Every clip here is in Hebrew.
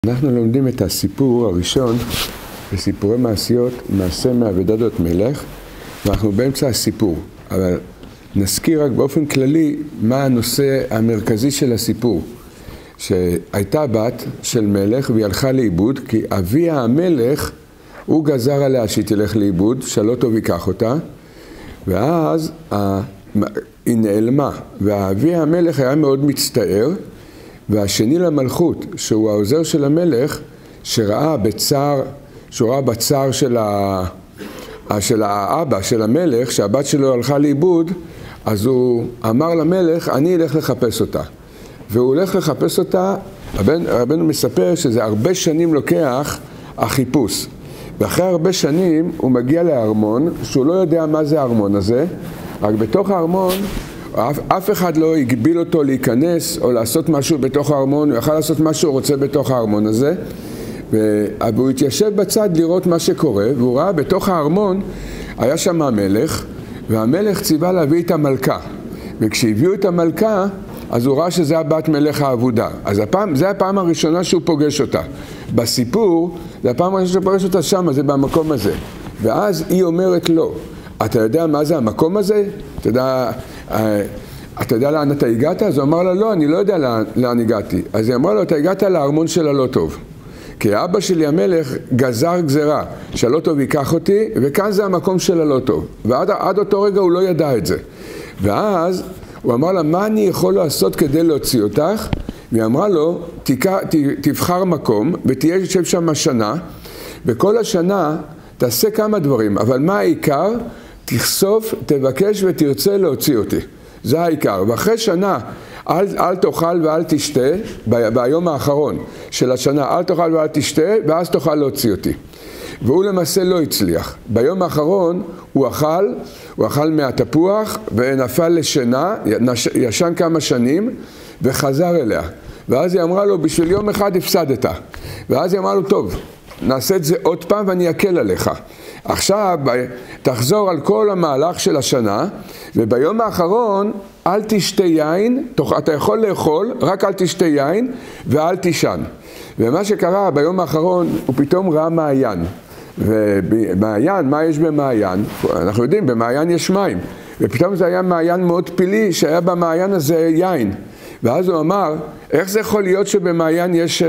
אנחנו לומדים את הסיפור הראשון בסיפורי מעשיות, מעשה מעבדת מלך, ואנחנו באמצע הסיפור, אבל נזכיר רק באופן כללי מה הנושא המרכזי של הסיפור. שהייתה בת של מלך והיא הלכה לאיבוד, כי אביה המלך הוא גזר עליה שהיא תלך לאיבוד, שלא טוב ייקח אותה, ואז היא נעלמה, ואביה המלך היה מאוד מצטער, והשני למלכות, שהוא העוזר של המלך, שראה בצער של האבא של המלך, שהבת שלו הלכה לאיבוד, אז הוא אמר למלך, אני אלך לחפש אותה. והוא הולך לחפש אותה, רבנו מספר שזה הרבה שנים לוקח החיפוש. ואחרי הרבה שנים הוא מגיע לארמון, שהוא לא יודע מה זה הארמון הזה, רק בתוך הארמון, אף אחד לא הגביל אותו להיכנס או לעשות משהו בתוך הארמון, הוא יכל לעשות מה שהוא רוצה בתוך הארמון הזה, והוא התיישב בצד לראות מה שקורה, והוא ראה בתוך הארמון, היה שם המלך, והמלך ציווה להביא את המלכה, וכשהביאו את המלכה, אז הוא ראה שזה הבת מלך העבודה. אז זה הפעם הראשונה שהוא פוגש אותה. בסיפור, זה הפעם הראשונה שהוא פוגש אותה שם, זה במקום הזה. ואז היא אומרת לו, אתה יודע מה זה המקום הזה? אתה יודע לאן אתה הגעת? אז הוא אמר לה, לא, אני לא יודע לאן הגעתי. אז היא אמרה לו, אתה הגעת לארמון של הלא טוב. כי אבא שלי המלך גזר גזרה, שהלא טוב ייקח אותי, וכאן זה המקום של הלא טוב. ועד אותו רגע הוא לא ידע את זה. ואז הוא אמר לה, מה אני יכול לעשות כדי להוציא אותך? והיא אמרה לו, תבחר מקום ותהיה יושב שם שנה, וכל השנה תעשה כמה דברים, אבל מה העיקר? תחשוף, תבקש ותרצה להוציא אותי. זה העיקר. ואחרי שנה, אל תאכל ואל תשתה, ביום האחרון של השנה, אל תאכל ואל תשתה, ואז תוכל להוציא אותי. והוא למעשה לא הצליח. ביום האחרון הוא אכל מהתפוח ונפל לשינה, ישן כמה שנים וחזר אליה. ואז היא אמרה לו, בשביל יום אחד הפסדת. ואז היא אמרה לו, טוב, נעשה את זה עוד פעם ואני אקל עליך. עכשיו תחזור על כל המהלך של השנה, וביום האחרון אל תשתה יין, אתה יכול לאכול, רק אל תשתה יין ואל תישן. ומה שקרה ביום האחרון, הוא פתאום ראה מעיין. ומעיין, מה יש במעיין? אנחנו יודעים, במעיין יש מים. ופתאום זה היה מעיין מאוד פילי, שהיה במעיין הזה יין. ואז הוא אמר, איך זה יכול להיות שבמעיין יש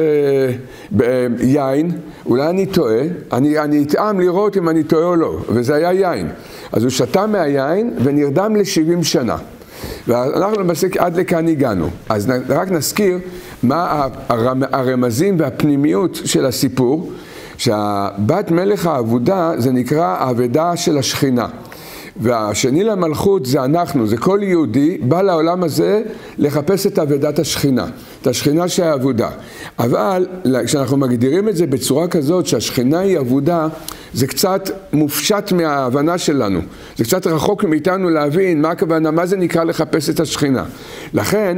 יין? אולי אני טועה, אני אטעם לראות אם אני טועה או לא, וזה היה יין. אז הוא שתה מהיין ונרדם ל70 שנה. ואנחנו למעשה עד לכאן הגענו. אז רק נזכיר מה הרמזים והפנימיות של הסיפור, שהבת מלך העבודה זה נקרא העבדה של השכינה. והשני למלכות זה אנחנו, זה כל יהודי בא לעולם הזה לחפש את עבודת השכינה, את השכינה של העבודה. אבל כשאנחנו מגדירים את זה בצורה כזאת שהשכינה היא עבודה, זה קצת מופשט מההבנה שלנו. זה קצת רחוק מאיתנו להבין מה הכוונה, מה זה נקרא לחפש את השכינה. לכן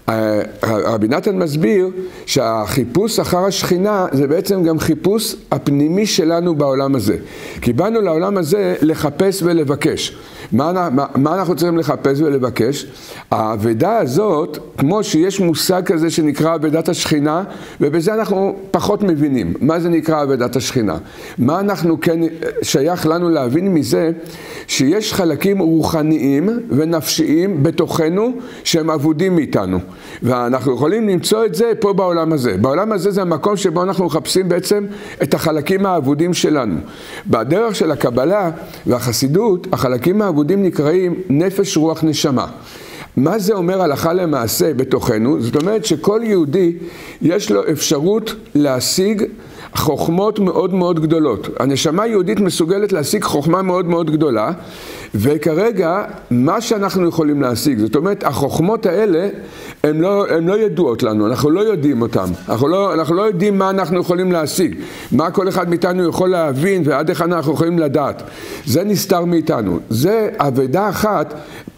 רבי נתן מסביר שהחיפוש אחר השכינה זה בעצם גם חיפוש הפנימי שלנו בעולם הזה. כי באנו לעולם הזה לחפש ולבקש. מה אנחנו צריכים לחפש ולבקש? העבודה הזאת, כמו שיש מושג כזה שנקרא עבודת השכינה, ובזה אנחנו פחות מבינים. מה זה נקרא עבודת השכינה? מה אנחנו כן שייך לנו להבין מזה? שיש חלקים רוחניים ונפשיים בתוכנו שהם עבודים מאיתנו. ואנחנו יכולים למצוא את זה פה בעולם הזה. בעולם הזה זה המקום שבו אנחנו מחפשים בעצם את החלקים העבודים שלנו. בדרך של הקבלה והחסידות, החלקים העבודים נקראים נפש, רוח, נשמה. מה זה אומר הלכה למעשה בתוכנו? זאת אומרת שכל יהודי יש לו אפשרות להשיג חוכמות מאוד מאוד גדולות. הנשמה היהודית מסוגלת להשיג חוכמה מאוד מאוד גדולה, וכרגע מה שאנחנו יכולים להשיג, זאת אומרת החוכמות האלה הן לא ידועות לנו, אנחנו לא יודעים אותן, אנחנו לא יודעים מה אנחנו יכולים להשיג, מה כל אחד מאיתנו יכול להבין ועד איך אנחנו יכולים לדעת. זה נסתר מאיתנו. זה עבודה אחת,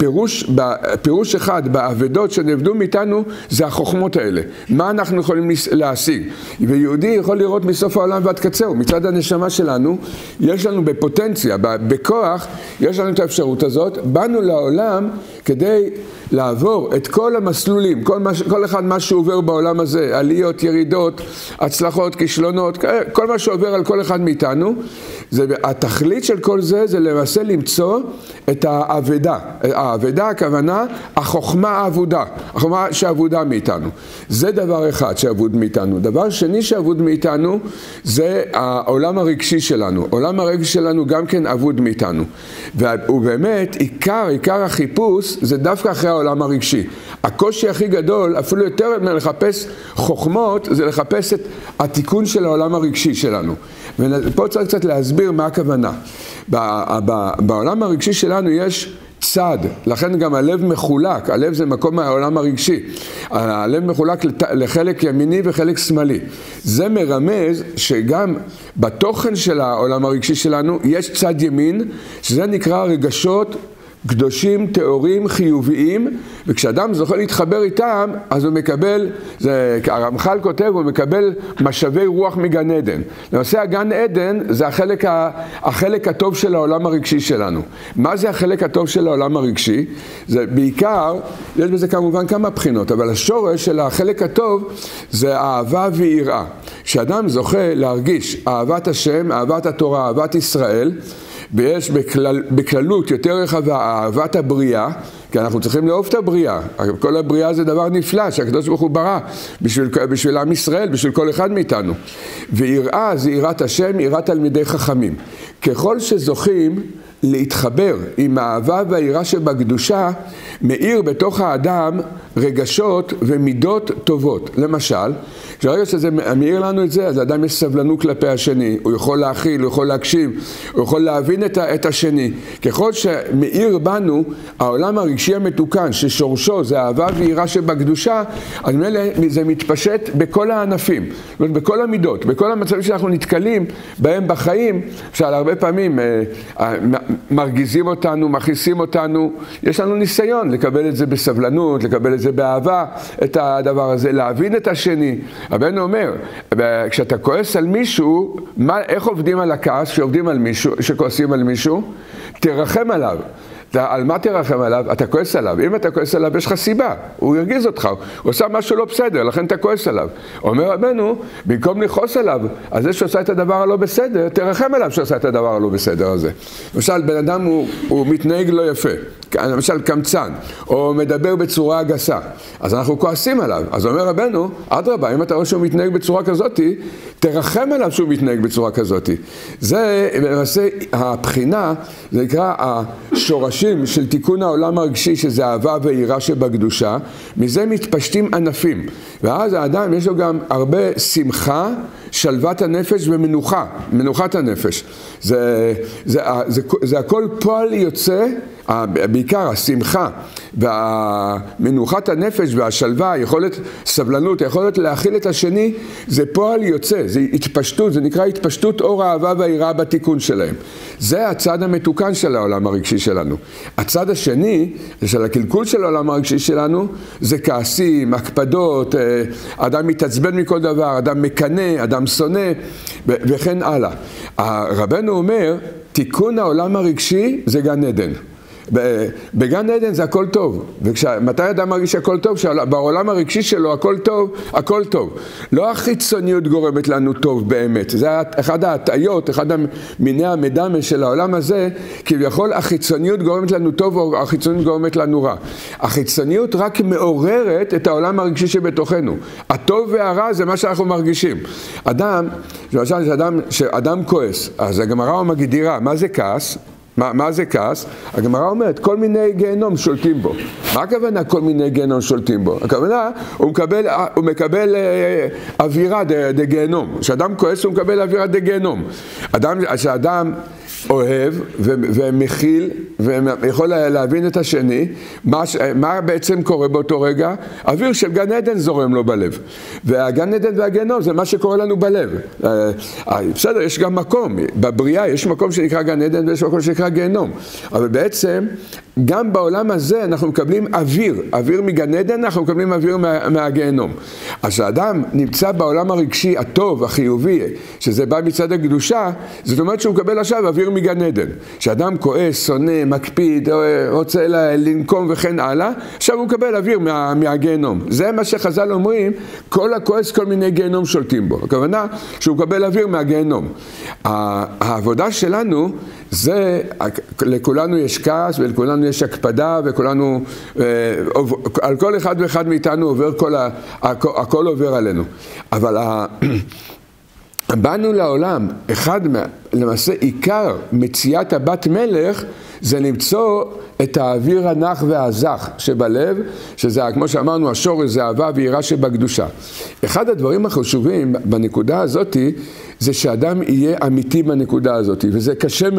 פירוש אחד בעבודות שנעבדו מאיתנו זה החוכמות האלה. מה אנחנו יכולים להשיג? ויהודי יכול לראות מסוף העולם ועד קצהו. מצד הנשמה שלנו יש לנו בפוטנציה, בכוח, יש לנו את האפשרות הזאת. באנו לעולם כדי לעבור את כל המסלולים, כל אחד מה שהוא עובר בעולם הזה, עליות, ירידות, הצלחות, כישלונות, כל מה שעובר על כל אחד מאיתנו, התכלית של כל זה זה למעשה למצוא את העבודה. העבודה הכוונה, החוכמה העבודה, החוכמה שעבודה מאיתנו. זה דבר אחד שעבוד מאיתנו. דבר שני שעבוד מאיתנו זה העולם הרגשי שלנו. העולם הרגשי שלנו גם כן עבוד מאיתנו. ובאמת עיקר החיפוש זה דווקא אחרי העולם הרגשי. הקושי הכי גדול, אפילו יותר מלחפש חוכמות, זה לחפש את התיקון של העולם הרגשי שלנו. ופה צריך קצת להסביר מה הכוונה. בעולם הרגשי שלנו יש צד, לכן גם הלב מחולק, הלב זה מקום העולם הרגשי, הלב מחולק לחלק ימיני וחלק שמאלי. זה מרמז שגם בתוכן של העולם הרגשי שלנו יש צד ימין, שזה נקרא רגשות קדושים, תיאורים, חיוביים, וכשאדם זוכה להתחבר איתם, אז הוא מקבל, הרמח"ל כותב, הוא מקבל משאבי רוח מגן עדן. למעשה הגן עדן זה החלק הטוב של העולם הרגשי שלנו. מה זה החלק הטוב של העולם הרגשי? זה בעיקר, יש בזה כמובן כמה בחינות, אבל השורש של החלק הטוב זה אהבה ויראה. כשאדם זוכה להרגיש אהבת השם, אהבת התורה, אהבת ישראל, ויש בכללות יותר רחבה אהבת הבריאה, כי אנחנו צריכים לאהוב את הבריאה. כל הבריאה זה דבר נפלא שהקדוש ברוך הוא ברא בשביל עם ישראל, בשביל כל אחד מאיתנו. ויראה זה יראת השם, יראת תלמידי חכמים. ככל שזוכים להתחבר עם האהבה והיראה שבקדושה, מאיר בתוך האדם רגשות ומידות טובות. למשל, כשהרגע שזה מאיר לנו את זה, אז האדם יש סבלנות כלפי השני, הוא יכול להכיל, הוא יכול להקשיב, הוא יכול להבין את השני. ככל שמאיר בנו העולם הרגשי המתוקן, ששורשו זה אהבה ויראה שבקדושה, אז זה מתפשט בכל הענפים, בכל המידות, בכל המצבים שאנחנו נתקלים בהם בחיים, שעל הרבה פעמים מרגיזים אותנו, מכעיסים אותנו, יש לנו ניסיון לקבל את זה בסבלנות, לקבל את זה באהבה, את הדבר הזה, להבין את השני. רבנו אומר, כשאתה כועס על מישהו, איך עובדים על הכעס שעובדים על מישהו, שכועסים על מישהו? תרחם עליו. על מה תרחם עליו? אתה כועס עליו. אם אתה כועס עליו, יש לך סיבה. הוא ירגיז אותך. הוא עושה משהו לא בסדר, לכן אתה כועס עליו. אומר רבנו, במקום לכעוס עליו, אז זה שעושה את הדבר הלא בסדר, תרחם עליו שעושה את הדבר הלא בסדר הזה. למשל, בן אדם הוא מתנהג לא יפה. למשל, קמצן, או מדבר בצורה גסה. אז אנחנו כועסים עליו. אז אומר רבנו, אדרבה, אם אתה רואה שהוא מתנהג בצורה כזאת, תרחם עליו שהוא מתנהג בצורה כזאת. זה, למעשה, הבחינה, זה נקרא השורשים של תיקון העולם הרגשי, שזה אהבה ויראה שבקדושה, מזה מתפשטים ענפים. ואז האדם יש לו גם הרבה שמחה, שלוות הנפש ומנוחה, מנוחת הנפש. זה הכל פועל יוצא, בעיקר השמחה והמנוחת הנפש והשלווה, יכולת סבלנות, יכולת להכיל את השני, זה פועל יוצא, זה התפשטות, זה נקרא התפשטות אור האהבה והיראה בתיקון שלהם. זה הצד המתוקן של העולם הרגשי שלנו. הצד השני, של הקלקול של העולם הרגשי שלנו, זה כעסים, הקפדות, אדם מתעצבן מכל דבר, אדם מקנא, אדם שונא, וכן הלאה. רבנו אומר, תיקון העולם הרגשי זה גן עדן. בגן עדן זה הכל טוב, ומתי אדם מרגיש הכל טוב? בעולם הרגשי שלו הכל טוב, הכל טוב. לא החיצוניות גורמת לנו טוב באמת, זה אחד ההטעיות, אחד מיני המדמה של העולם הזה, כביכול החיצוניות גורמת לנו טוב או החיצוניות גורמת לנו רע. החיצוניות רק מעוררת את העולם הרגשי שבתוכנו. הטוב והרע זה מה שאנחנו מרגישים. אדם, למשל, שאדם כועס, אז הגמרא מגדירה, מה זה כעס? מה זה כעס? הגמרא אומרת, כל מיני גיהנום שולטים בו. מה הכוונה כל מיני גיהנום שולטים בו? הכוונה, הוא מקבל אווירה דה גיהנום. כשאדם כועס הוא מקבל אווירה דה גיהנום. כשאדם אוהב ומכיל ויכול להבין את השני, מה בעצם קורה באותו רגע? אוויר של גן עדן זורם לו בלב. והגן עדן והגיהנום זה מה שקורה לנו בלב. בסדר, יש גם מקום. בבריאה יש מקום שנקרא גן עדן ויש מקום שנקרא גיהנום. אבל בעצם גם בעולם הזה אנחנו מקבלים אוויר מגן עדן, אנחנו מקבלים אוויר מהגיהנום. אז כשאדם נמצא בעולם הרגשי הטוב, החיובי, שזה בא מצד הקדושה, זאת אומרת שהוא מקבל עכשיו אוויר מגן עדן. כשאדם כועס, שונא, מקפיד, רוצה לנקום וכן הלאה, עכשיו הוא מקבל אוויר מהגיהנום. זה מה שחז"ל אומרים, כל הכועס כל מיני גיהנום שולטים בו. הכוונה שהוא מקבל אוויר מהגיהנום. העבודה שלנו זה, לכולנו יש כעס ולכולנו יש הקפדה וכולנו, על כל אחד ואחד מאיתנו עובר, הכל עובר עלינו. אבל באנו לעולם, למעשה עיקר מציאת הבת מלך זה למצוא את האוויר הנח והזך שבלב, שזה כמו שאמרנו השורש זה אהבה ויראה שבקדושה. אחד הדברים החשובים בנקודה הזאת זה שאדם יהיה אמיתי בנקודה הזאת, וזה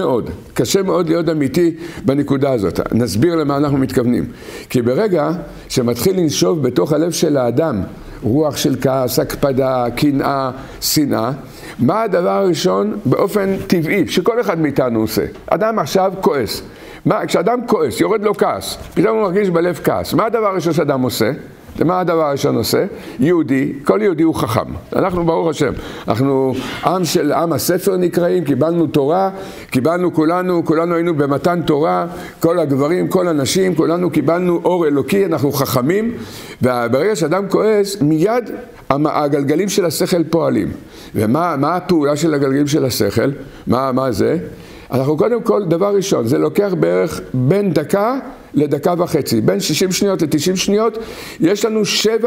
קשה מאוד להיות אמיתי בנקודה הזאת. נסביר למה אנחנו מתכוונים. כי ברגע שמתחיל לנשוב בתוך הלב של האדם רוח של כעס, הקפדה, קנאה, שנאה, מה הדבר הראשון באופן טבעי שכל אחד מאיתנו עושה? אדם עכשיו כועס. כשאדם כועס, יורד לו כעס, פתאום הוא מרגיש בלב כעס. מה הדבר הראשון שאדם עושה? מה הדבר הראשון עושה? יהודי, כל יהודי הוא חכם. אנחנו ברוך השם, אנחנו עם הספר נקראים, קיבלנו תורה, קיבלנו כולנו היינו במתן תורה, כל הגברים, כל הנשים, כולנו קיבלנו אור אלוקי, אנחנו חכמים, וברגע שאדם כועס, מיד הגלגלים של השכל פועלים. ומה הפעולה של הגלגלים של השכל? מה זה? אנחנו קודם כל, דבר ראשון, זה לוקח בערך בין דקה לדקה וחצי, בין 60 שניות ל-90 שניות, יש לנו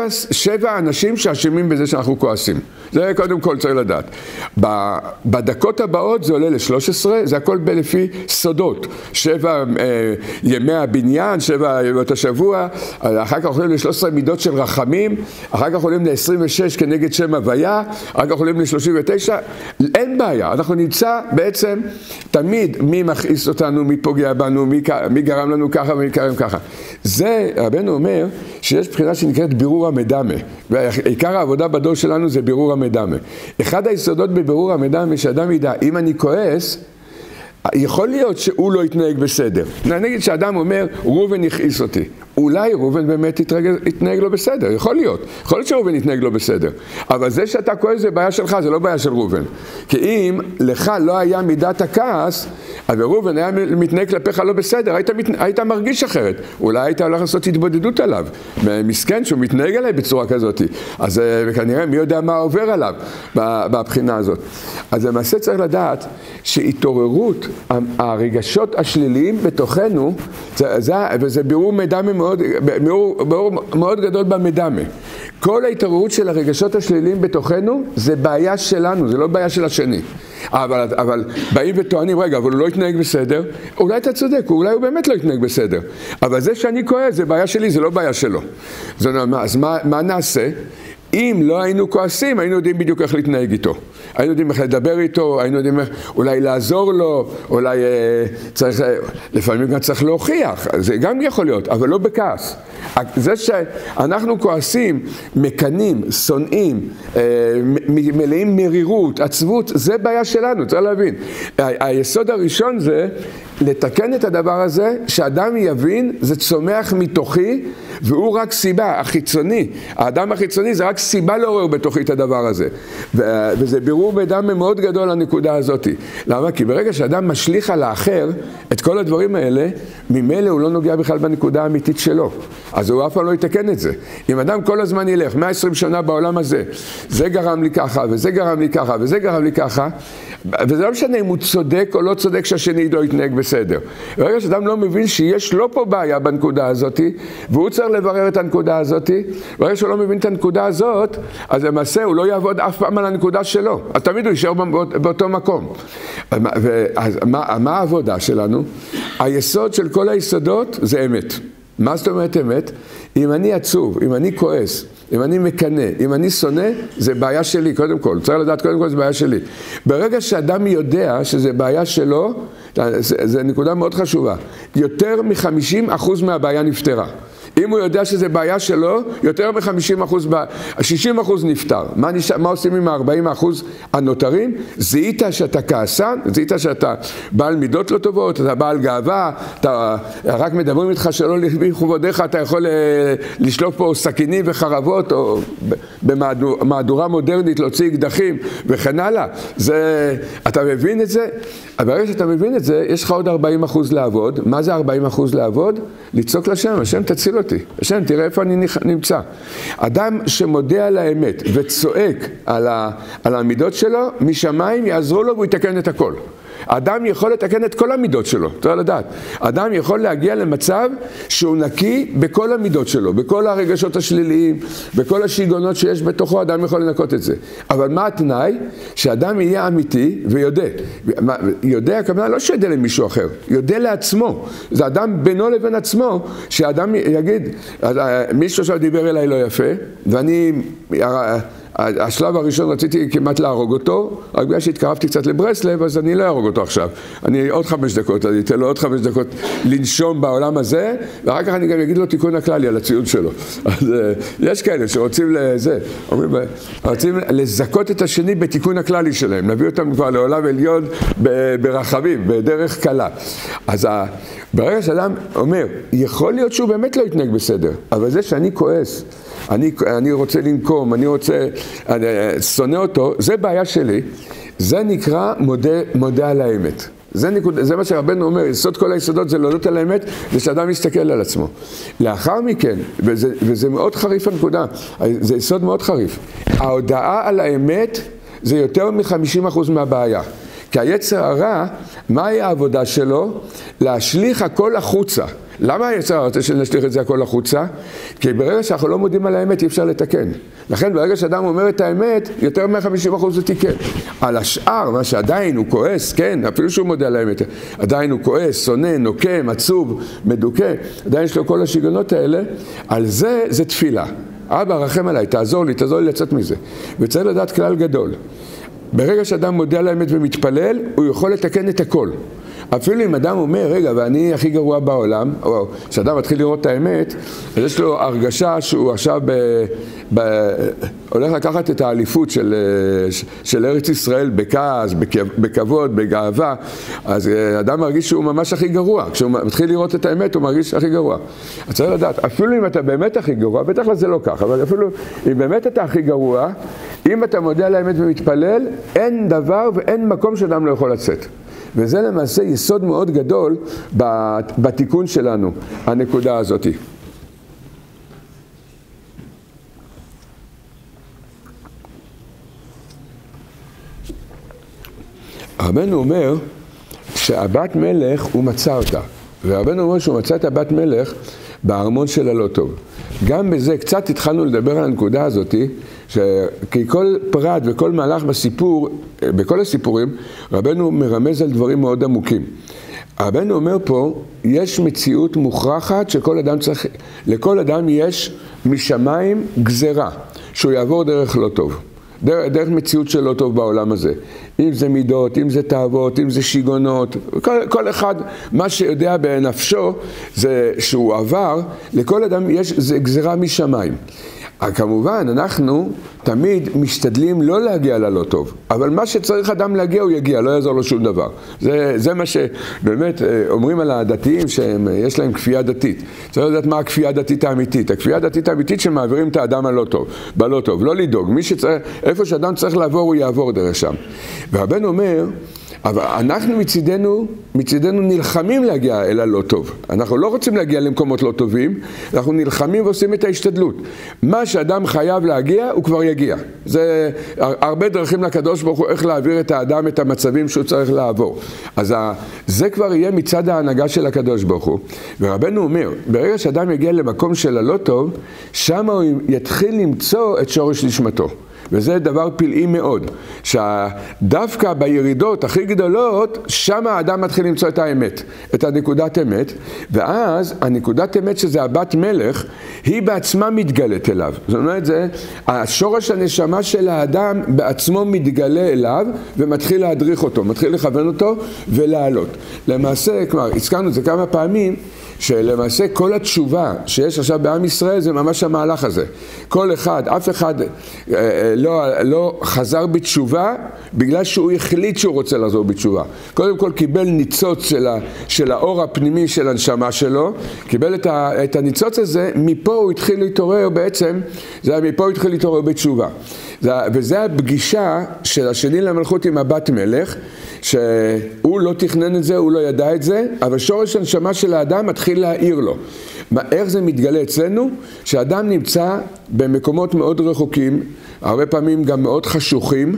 7 אנשים שאשמים בזה שאנחנו כועסים. זה קודם כל צריך לדעת. בדקות הבאות זה עולה ל-13, זה הכל לפי סודות. 7 ימי הבניין, 7 ימות השבוע, אחר כך עולים ל-13 מידות של רחמים, אחר כך עולים ל-26 כנגד שם הוויה, אחר כך עולים ל-39, אין בעיה, אנחנו נמצא בעצם תמיד מי מכעיס אותנו, מי פוגע בנו, מי גרם לנו ככה ומי גרם ככה. זה, רבנו אומר, שיש בחינה שנקראת בירור המדמה, ועיקר העבודה בדור שלנו זה בירור המדמה. אחד היסודות בבירור המדמה שאדם ידע, אם אני כועס, יכול להיות שהוא לא יתנהג בסדר. נגיד שאדם אומר, ראובן יכעיס אותי. אולי ראובן באמת יתנהג לו בסדר, יכול להיות שראובן יתנהג לו בסדר. אבל זה שאתה כועס זה בעיה שלך, זה לא בעיה של ראובן. כי אם לך לא היה מידת הכעס, אבל ראובן היה מתנהג כלפיך לא בסדר, היית מרגיש אחרת. אולי היית הולך לעשות התבודדות עליו. מסכן שהוא מתנהג עליי בצורה כזאת. אז כנראה מי יודע מה עובר עליו בבחינה הזאת. אז למעשה צריך לדעת שהתעוררות הרגשות השליליים בתוכנו, וזה בירור מדמה מאוד גדול במדמה. כל ההתעוררות של הרגשות השליליים בתוכנו זה בעיה שלנו, זה לא בעיה של השני. אבל באים וטוענים, רגע, אבל הוא לא יתנהג בסדר, אולי אתה צודק, אולי הוא באמת לא יתנהג בסדר. אבל זה שאני כועס, זה בעיה שלי, זה לא בעיה שלו. אז מה נעשה? אם לא היינו כועסים, היינו יודעים בדיוק איך להתנהג איתו. היינו יודעים איך לדבר איתו, היינו יודעים איך אולי לעזור לו, אולי לפעמים גם צריך להוכיח, זה גם יכול להיות, אבל לא בכעס. זה שאנחנו כועסים, מקנים, שונאים, מלאים מרירות, עצבות, זה בעיה שלנו, צריך להבין. היסוד הראשון זה לתקן את הדבר הזה, שאדם יבין, זה צומח מתוכי, והוא רק סיבה, החיצוני. האדם החיצוני זה רק סיבה לעורר בתוכי את הדבר הזה. וזה בירור מדמה מאוד גדול לנקודה הזאת. למה? כי ברגע שאדם משליך על האחר את כל הדברים האלה, ממילא הוא לא נוגע בכלל בנקודה האמיתית שלו. אז הוא אף פעם לא יתקן את זה. אם אדם כל הזמן ילך 120 שנה בעולם הזה, זה גרם לי ככה, וזה גרם לי ככה, וזה גרם לי ככה, וזה לא משנה אם הוא צודק או לא צודק שהשני לא יתנהג בסדר. ברגע שאדם לא מבין שיש לו פה בעיה בנקודה הזאת, והוא צריך לברר את הנקודה הזאת, ברגע שהוא לא מבין את הנקודה הזאת, אז למעשה הוא לא יעבוד אף פעם על הנקודה שלו. אז תמיד הוא יישאר באותו מקום. אז מה העבודה שלנו? היסוד של כל היסודות זה אמת. מה זאת אומרת אמת? אם אני עצוב, אם אני כועס, אם אני מקנא, אם אני שונא, זה בעיה שלי קודם כל. צריך לדעת קודם כל זה בעיה שלי. ברגע שאדם יודע שזה בעיה שלו, זה נקודה מאוד חשובה. יותר מ-50% מהבעיה נפתרה. אם הוא יודע שזה בעיה שלו, יותר מ-50%, 60% נפטר. מה עושים עם ה-40% הנותרים? זיהית שאתה כעסן, זיהית שאתה בעל מידות לא טובות, אתה בעל גאווה, אתה רק מדברים איתך שלא לפי כבודיך, אתה יכול לשלוף פה סכינים וחרבות, או במהדורה מודרנית להוציא אקדחים וכן הלאה. אתה מבין את זה? ברגע שאתה מבין את זה, יש לך עוד 40% לעבוד. מה זה 40% לעבוד? לצעוק לשם, השם תציל אותי. השם, תראה איפה אני נמצא. אדם שמודה על האמת וצועק על המידות שלו, משמיים יעזרו לו והוא יתקן את הכל. אדם יכול לתקן את כל המידות שלו, צריך לדעת. אדם יכול להגיע למצב שהוא נקי בכל המידות שלו, בכל הרגשות השליליים, בכל השיגונות שיש בתוכו, אדם יכול לנקות את זה. אבל מה התנאי? שאדם יהיה אמיתי ויודע. יודע, הכוונה לא שיודע למישהו אחר, יודע לעצמו. זה אדם בינו לבין עצמו, שאדם יגיד, מישהו עכשיו דיבר אליי לא יפה, ואני... השלב הראשון רציתי כמעט להרוג אותו, רק בגלל שהתקרבתי קצת לברסלב, אז אני לא ארוג אותו עכשיו. אני עוד 5 דקות, אני אתן לו עוד 5 דקות לנשום בעולם הזה, ואחר כך אני גם אגיד לו תיקון הכללי על הציון שלו. אז יש כאלה שרוצים רוצים לזכות את השני בתיקון הכללי שלהם, להביא אותם כבר לעולם עליון ברחבים, בדרך קלה. אז ברגע שאדם אומר, יכול להיות שהוא באמת לא יתנהג בסדר, אבל זה שאני כועס, אני רוצה לנקום, אני שונא אותו, זה בעיה שלי, זה נקרא מודה על האמת. זה מה שרבנו אומר, יסוד כל היסודות זה להודות על האמת, זה שאדם מסתכל על עצמו. לאחר מכן, וזה מאוד חריף הנקודה, זה יסוד מאוד חריף, ההודעה על האמת זה יותר מ-50% מהבעיה. כי היצר הרע, מהי העבודה שלו? להשליך הכל החוצה. למה היצר הרע רוצה שנשליך את זה הכל החוצה? כי ברגע שאנחנו לא מודים על האמת אי אפשר לתקן. לכן ברגע שאדם אומר את האמת, יותר מ-50% זה תיקן. על השאר, מה שעדיין הוא כועס, כן, אפילו שהוא מודה על האמת, עדיין הוא כועס, שונא, נוקם, עצוב, מדוכא, עדיין יש לו כל השיגונות האלה, על זה תפילה. אבא רחם עליי, תעזור לי לצאת מזה. וצריך לדעת כלל גדול. ברגע שאדם מודה על האמת ומתפלל, הוא יכול לתקן את הכל. אפילו אם אדם אומר, רגע, ואני הכי גרוע בעולם, או כשאדם מתחיל לראות את האמת, אז יש לו הרגשה שהוא עכשיו הולך לקחת את האליפות של ארץ ישראל בכעס, בכבוד, בגאווה, אז אדם מרגיש שהוא ממש הכי גרוע. כשהוא מתחיל לראות את האמת, הוא מרגיש הכי גרוע. אז צריך לדעת, אפילו אם אתה באמת הכי גרוע, בטח זה לא כך, אבל אפילו אם באמת אתה הכי גרוע, אם אתה מודה על האמת ומתפלל, אין דבר ואין מקום שאדם לא יכול לצאת. וזה למעשה יסוד מאוד גדול בתיקון שלנו, הנקודה הזאת. רבנו אומר שהבת מלך הוא מצא אותה, ורבנו אומר שהוא מצא את הבת מלך בארמון של הלא טוב. גם בזה קצת התחלנו לדבר על הנקודה הזאת, כי כל פרט וכל מהלך בסיפור, בכל הסיפורים, רבנו מרמז על דברים מאוד עמוקים. רבנו אומר פה, יש מציאות מוכרחת שכל אדם צריך, לכל אדם יש משמיים גזרה, שהוא יעבור דרך לא טוב. דרך מציאות של לא טוב בעולם הזה. אם זה מידות, אם זה תאוות, אם זה שיגונות, כל אחד, מה שיודע בנפשו, זה שהוא עבר, לכל אדם יש גזרה משמיים. כמובן, אנחנו תמיד משתדלים לא להגיע ללא טוב, אבל מה שצריך אדם להגיע הוא יגיע, לא יעזור לו שום דבר. זה מה שבאמת אומרים על הדתיים שיש להם כפייה דתית. צריך לדעת מה הכפייה הדתית האמיתית. הכפייה הדתית האמיתית שמעבירים את האדם הלא טוב, בלא טוב, לא לדאוג. איפה שאדם צריך לעבור הוא יעבור דרך שם. והרבנו אומר, אבל אנחנו מצידנו נלחמים להגיע אל הלא טוב. אנחנו לא רוצים להגיע למקומות לא טובים, אנחנו נלחמים ועושים את ההשתדלות. מה שאדם חייב להגיע, הוא כבר יגיע. זה הרבה דרכים לקדוש ברוך הוא איך להעביר את האדם את המצבים שהוא צריך לעבור. אז זה כבר יהיה מצד ההנהגה של הקדוש ברוך הוא. ורבנו אומר, ברגע שאדם יגיע למקום של הלא טוב, שם הוא יתחיל למצוא את שורש נשמתו. וזה דבר פלאי מאוד, שדווקא בירידות הכי גדולות, שם האדם מתחיל למצוא את האמת, את הנקודת אמת, ואז הנקודת אמת שזה הבת מלך, היא בעצמה מתגלת אליו. זאת אומרת, השורש הנשמה של האדם בעצמו מתגלה אליו, ומתחיל להדריך אותו, מתחיל לכוון אותו ולעלות. למעשה, כבר הזכרנו את זה כמה פעמים, שלמעשה כל התשובה שיש עכשיו בעם ישראל זה ממש המהלך הזה. כל אחד, אף אחד לא חזר בתשובה בגלל שהוא החליט שהוא רוצה לחזור בתשובה. קודם כל קיבל ניצוץ של האור הפנימי של הנשמה שלו, קיבל את הניצוץ הזה, מפה הוא התחיל להתעורר בעצם, מפה הוא התחיל להתעורר בתשובה. וזה הפגישה של השני למלכות עם הבת מלך, שהוא לא תכנן את זה, הוא לא ידע את זה, אבל שורש הנשמה של האדם מתחיל להעיר לו. איך זה מתגלה אצלנו? שהאדם נמצא במקומות מאוד רחוקים, הרבה פעמים גם מאוד חשוכים,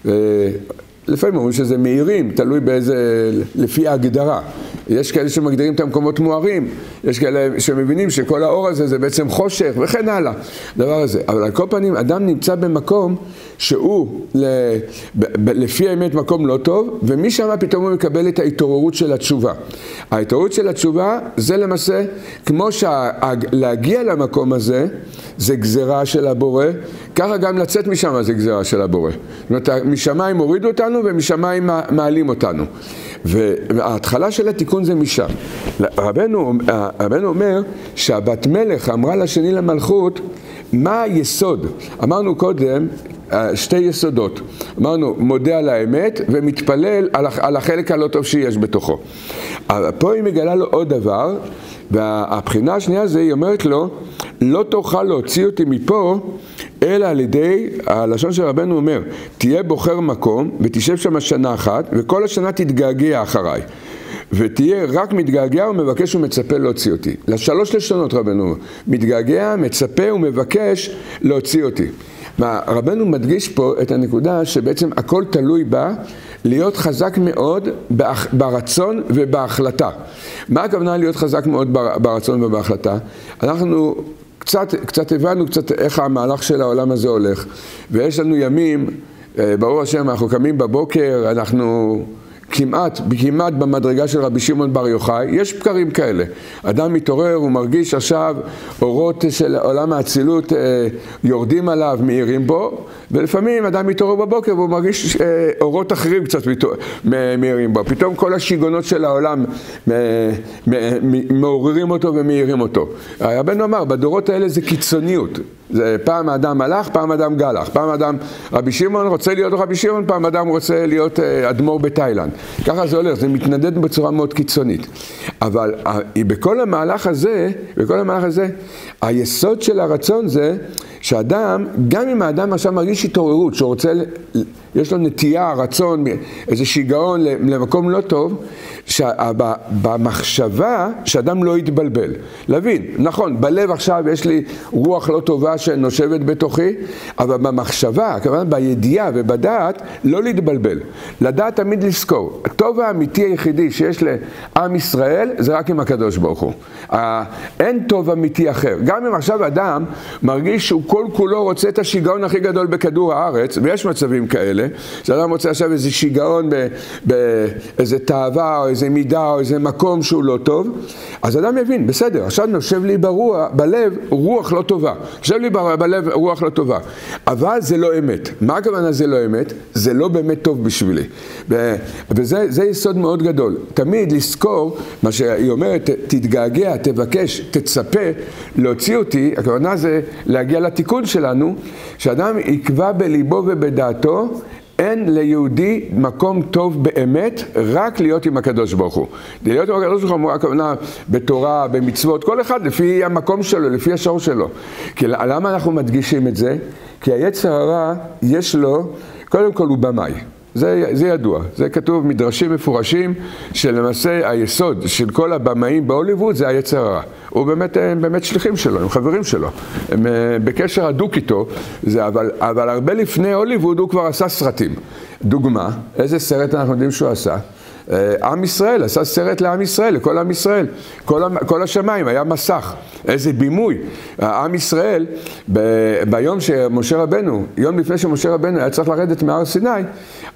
לפעמים אומרים שזה מאירים, תלוי לפי ההגדרה. יש כאלה שמגדירים את המקומות מוארים, יש כאלה שמבינים שכל האור הזה זה בעצם חושך וכן הלאה, דבר הזה. אבל על כל פנים, אדם נמצא במקום שהוא לפי האמת מקום לא טוב, ומשם פתאום הוא מקבל את ההתעוררות של התשובה. ההתעוררות של התשובה זה למעשה, כמו להגיע למקום הזה, זה גזרה של הבורא, ככה גם לצאת משם זה גזרה של הבורא. זאת אומרת, משמיים הורידו אותנו ומשמיים מעלים אותנו. וההתחלה של התיקון זה משם. רבנו אומר שהבת מלך אמרה לשני למלכות, מה היסוד? אמרנו קודם שתי יסודות. אמרנו מודה על האמת ומתפלל על החלק הלא טוב שיש בתוכו. פה היא מגלה לו עוד דבר, והבחינה השנייה זה היא אומרת לו, לא תוכל להוציא אותי מפה, אלא על ידי, הלשון של רבנו אומר, תהיה בוחר מקום ותשב שם שנה אחת, וכל השנה תתגעגע אחריי. ותהיה רק מתגעגע ומבקש ומצפה להוציא אותי. לשלוש לשונות רבנו, מתגעגע, מצפה ומבקש להוציא אותי. רבנו מדגיש פה את הנקודה שבעצם הכל תלוי בה, להיות חזק מאוד ברצון ובהחלטה. מה הכוונה להיות חזק מאוד ברצון ובהחלטה? אנחנו קצת הבנו איך המהלך של העולם הזה הולך, ויש לנו ימים, ברוך השם, אנחנו קמים בבוקר, אנחנו כמעט במדרגה של רבי שמעון בר יוחאי, יש בקרים כאלה. אדם מתעורר, הוא מרגיש עכשיו אורות של עולם האצילות יורדים עליו, מאירים בו, ולפעמים אדם מתעורר בבוקר והוא מרגיש אורות אחרים קצת מאירים בו. פתאום כל השיגונות של העולם מעוררים אותו ומאירים אותו. רבנו אמר, בדורות האלה זה קיצוניות. זה פעם האדם הלך, פעם האדם גלח, פעם האדם רבי שמעון רוצה להיות רבי שמעון, פעם האדם רוצה להיות אדמו"ר בתאילנד. ככה זה הולך, זה מתנדד בצורה מאוד קיצונית. אבל בכל המהלך הזה, היסוד של הרצון זה שאדם, גם אם האדם עכשיו מרגיש התעוררות, שהוא רוצה, יש לו נטייה, רצון, איזה שיגעון למקום לא טוב, במחשבה שאדם לא יתבלבל. להבין, נכון, בלב עכשיו יש לי רוח לא טובה שנושבת בתוכי, אבל במחשבה, כמובן בידיעה ובדעת, לא להתבלבל. לדעת תמיד לזכור. הטוב האמיתי היחידי שיש לעם ישראל, זה רק עם הקדוש ברוך הוא. אין טוב אמיתי אחר. גם אם עכשיו אדם מרגיש שהוא כל כולו רוצה את השיגעון הכי גדול בכדור הארץ, ויש מצבים כאלה, שאדם רוצה עכשיו איזה שיגעון באיזה תאווה או איזה מידה או איזה מקום שהוא לא טוב, אז אדם יבין, בסדר, עכשיו נושב לי בלב רוח לא טובה. נושב לי בלב רוח לא טובה. אבל זה לא אמת. מה הכוונה זה לא אמת? זה לא באמת טוב בשבילי. וזה יסוד מאוד גדול. תמיד לזכור מה שהיא אומרת, תתגעגע, תבקש, תצפה, להוציא אותי, הכוונה זה להגיע לתיקון שלנו, שאדם יקבע בליבו ובדעתו, אין ליהודי מקום טוב באמת, רק להיות עם הקדוש ברוך הוא. להיות עם הקדוש ברוך הוא, הכוונה בתורה, במצוות, כל אחד לפי המקום שלו, לפי השור שלו. כי למה אנחנו מדגישים את זה? כי היצר הרע יש לו, קודם כל הוא במאי. זה ידוע, זה כתוב מדרשים מפורשים שלמעשה היסוד של כל הבמאים בהוליווד זה היצר הרע. הוא באמת שליחים שלו, הם חברים שלו, הם בקשר הדוק איתו, אבל הרבה לפני הוליווד הוא כבר עשה סרטים. דוגמה, איזה סרט אנחנו יודעים שהוא עשה? עם ישראל, עשה סרט לעם ישראל, לכל עם ישראל, כל השמיים, היה מסך, איזה בימוי. עם ישראל, ביום שמשה רבנו, יום לפני שמשה רבנו היה צריך לרדת מהר סיני,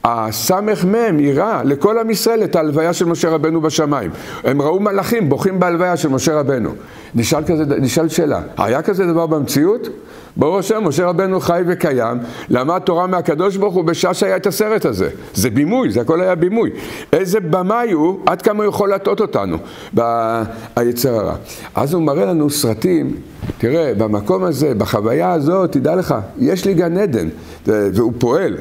הסמך מהם יראה לכל עם ישראל את ההלוויה של משה רבנו בשמיים. הם ראו מלאכים בוכים בהלוויה של משה רבנו. נשאל שאלה, היה כזה דבר במציאות? ברור השם, משה רבנו חי וקיים, למד תורה מהקדוש ברוך הוא בשעה שהיה את הסרט הזה. זה בימוי, זה הכל היה בימוי. איזה במאי הוא, עד כמה הוא יכול להטעות אותנו ביצר הרע. אז הוא מראה לנו סרטים, תראה, במקום הזה, בחוויה הזאת, תדע לך, יש לי גן עדן, והוא פועל,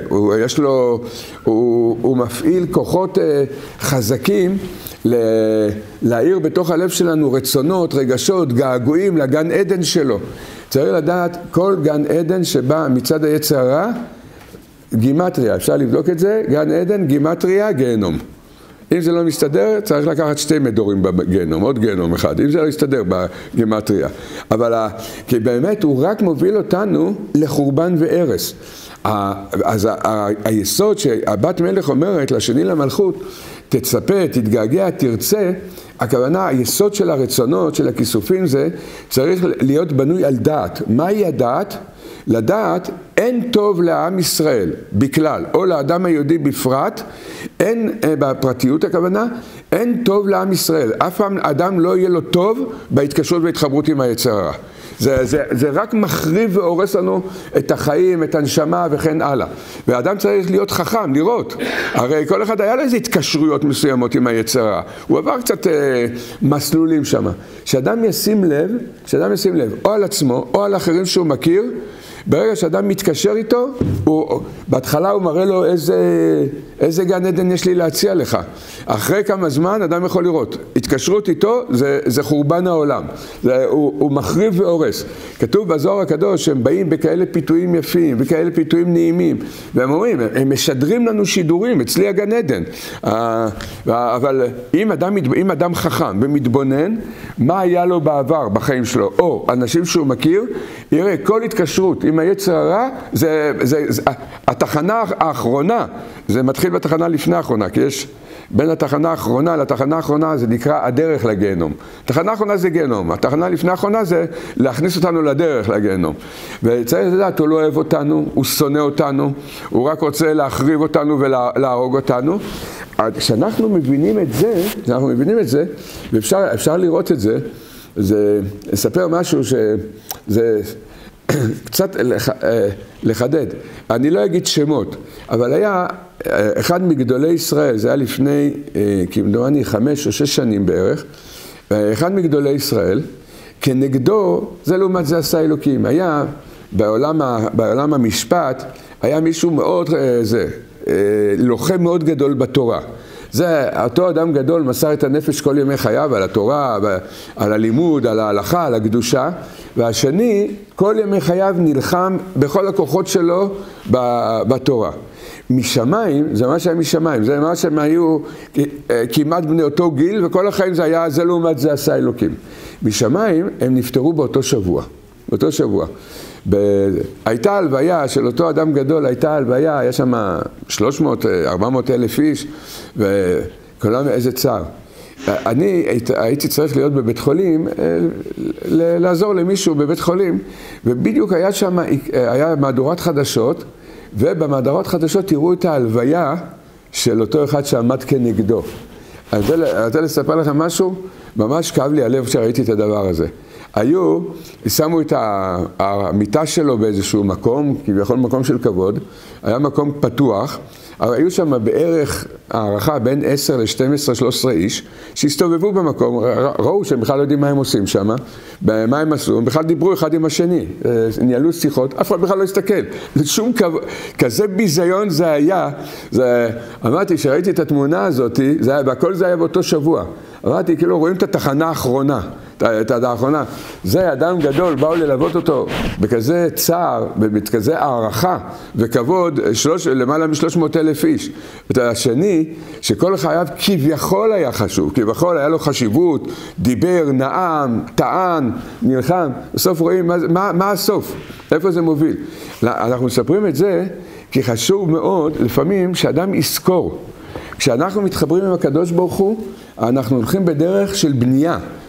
הוא מפעיל כוחות חזקים, להעיר בתוך הלב שלנו רצונות, רגשות, געגועים לגן עדן שלו. צריך לדעת, כל גן עדן שבא מצד היצר הרע, גימטריה, אפשר לבדוק את זה, גן עדן, גימטריה, גיהנום. אם זה לא מסתדר, צריך לקחת 2 מדורים בגיהנום, עוד גיהנום אחד, אם זה לא יסתדר בגימטריה. אבל כי באמת הוא רק מוביל אותנו לחורבן והרס. אז היסוד שהבת מלך אומרת לשני למלכות, תצפה, תתגעגע, תרצה, הכוונה, היסוד של הרצונות, של הכיסופים זה, צריך להיות בנוי על דעת. מהי הדעת? לדעת, אין טוב לעם ישראל בכלל, או לאדם היהודי בפרט, אין, בפרטיות הכוונה, אין טוב לעם ישראל. אף פעם אדם לא יהיה לו טוב בהתקשרות והתחברות עם היצר הרע. זה רק מחריב והורס לנו את החיים, את הנשמה וכן הלאה. והאדם צריך להיות חכם, לראות. הרי כל אחד היה לו איזה התקשרויות מסוימות עם היצר הרע. הוא עבר קצת מסלולים שם. שאדם ישים לב, או על עצמו, או על אחרים שהוא מכיר, ברגע שאדם מתקשר איתו, בהתחלה הוא מראה לו איזה גן עדן יש לי להציע לך. אחרי כמה זמן אדם יכול לראות. התקשרות איתו זה חורבן העולם. הוא מחריב והורס. כתוב בזוהר הקדוש שהם באים בכאלה פיתויים יפים, בכאלה פיתויים נעימים. והם אומרים, הם משדרים לנו שידורים, אצלי הגן עדן. אבל אם אדם חכם ומתבונן, מה היה לו בעבר בחיים שלו? או אנשים שהוא מכיר, יראה כל התקשרות עם היצר הרע, התחנה האחרונה, זה מתחיל בתחנה לפני האחרונה, כי יש בין התחנה האחרונה לתחנה האחרונה, זה נקרא הדרך לגיהנום. התחנה האחרונה זה גיהנום, התחנה לפני האחרונה זה להכניס אותנו לדרך לגיהנום. וצריך לדעת, הוא לא אוהב אותנו, הוא שונא אותנו, הוא רק רוצה להחריב אותנו ולהרוג אותנו. כשאנחנו מבינים את זה, ואפשר לראות את זה, זה לספר משהו שזה קצת לחדד. אני לא אגיד שמות, אבל היה אחד מגדולי ישראל, זה היה לפני כמדומני 5 או 6 שנים בערך, אחד מגדולי ישראל, כנגדו, זה לעומת זה עשה אלוקים, היה בעולם המשפט, היה מישהו מאוד, לוחם מאוד גדול בתורה. זה, אותו אדם גדול מסר את הנפש כל ימי חייו על התורה, על הלימוד, על ההלכה, על הקדושה, והשני כל ימי חייו נלחם בכל הכוחות שלו בתורה. משמיים, זה מה שהיה משמיים, זה מה שהם היו כמעט בני אותו גיל, וכל החיים זה היה, זה לעומת זה עשה אלוקים. משמיים הם נפטרו באותו שבוע. הייתה הלוויה של אותו אדם גדול, הייתה הלוויה, היה שם 300, 400 אלף איש, וכולם איזה צער. אני הייתי צריך להיות בבית חולים, לעזור למישהו בבית חולים, ובדיוק היה שם, היה מהדורת חדשות, ובמהדורת חדשות תראו את ההלוויה של אותו אחד שעמד כנגדו. אני רוצה לספר לכם משהו, ממש כאב לי הלב כשראיתי את הדבר הזה. שמו את המיטה שלו באיזשהו מקום, כביכול מקום של כבוד, היה מקום פתוח, אבל היו שם בערך הערכה בין 10 ל-12, 13 איש, שהסתובבו במקום, ראו שהם בכלל לא יודעים מה הם עושים שם, מה הם עשו, הם בכלל דיברו אחד עם השני, ניהלו שיחות, אף אחד בכלל לא הסתכל, שום כזה ביזיון זה היה, אמרתי שראיתי את התמונה הזאת, והכל זה היה באותו שבוע, אמרתי כאילו רואים את התחנה האחרונה, האחרונה. זה אדם גדול, באו ללוות אותו בכזה צער, בכזה הערכה וכבוד, למעלה מ-300,000 איש. את השני, שכל חייו כביכול היה חשוב, כביכול היה לו חשיבות, דיבר, נאם, טען, נלחם. בסוף רואים מה הסוף, איפה זה מוביל. אנחנו מספרים את זה כי חשוב מאוד לפעמים שאדם יזכור. כשאנחנו מתחברים עם הקדוש ברוך הוא, אנחנו הולכים בדרך של בנייה.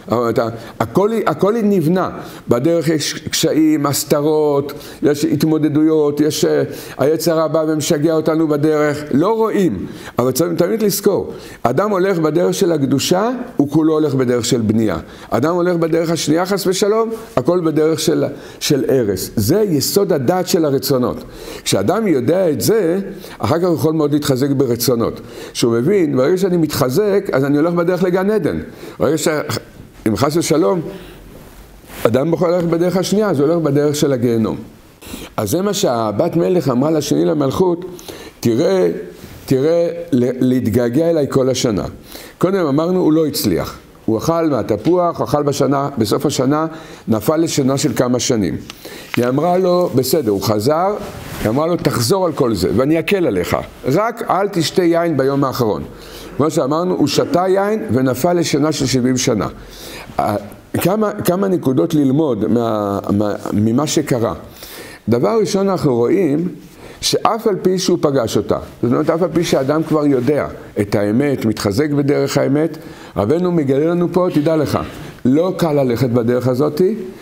הכל נבנה. בדרך יש קשיים, הסתרות, יש התמודדויות, יש היצר הבא ומשגע אותנו בדרך. לא רואים, אבל צריכים תמיד לזכור. אדם הולך בדרך של הקדושה, הוא כולו הולך בדרך של בנייה. אדם הולך בדרך השנייה חס ושלום, הכל בדרך של הרס. זה יסוד הדעת של הרצונות. כשאדם יודע את זה, אחר כך הוא יכול מאוד להתחזק ברצונות. שהוא מבין, ברגע שאני מתחזק, אז אני הולך בדרך לגן עדן. ברגע אם חס ושלום, אדם יכול ללכת בדרך השנייה, אז הוא הולך בדרך של הגיהנום. אז זה מה שהבת מלך אמרה לשני למלכות, תראה להתגעגע אליי כל השנה. קודם אמרנו, הוא לא הצליח. הוא אכל מהתפוח, הוא אכל בסוף השנה, נפל לשינה של כמה שנים. היא אמרה לו, בסדר, הוא חזר, היא אמרה לו, תחזור על כל זה, ואני אקל עליך. רק אל תשתה יין ביום האחרון. כמו שאמרנו, הוא שתה יין ונפל לשינה של 70 שנה. כמה נקודות ללמוד ממה שקרה. דבר ראשון אנחנו רואים, שאף על פי שהוא פגש אותה, זאת אומרת, אף על פי שהאדם כבר יודע את האמת, מתחזק בדרך האמת, רבנו מגלה לנו פה, תדע לך, לא קל ללכת בדרך הזאת,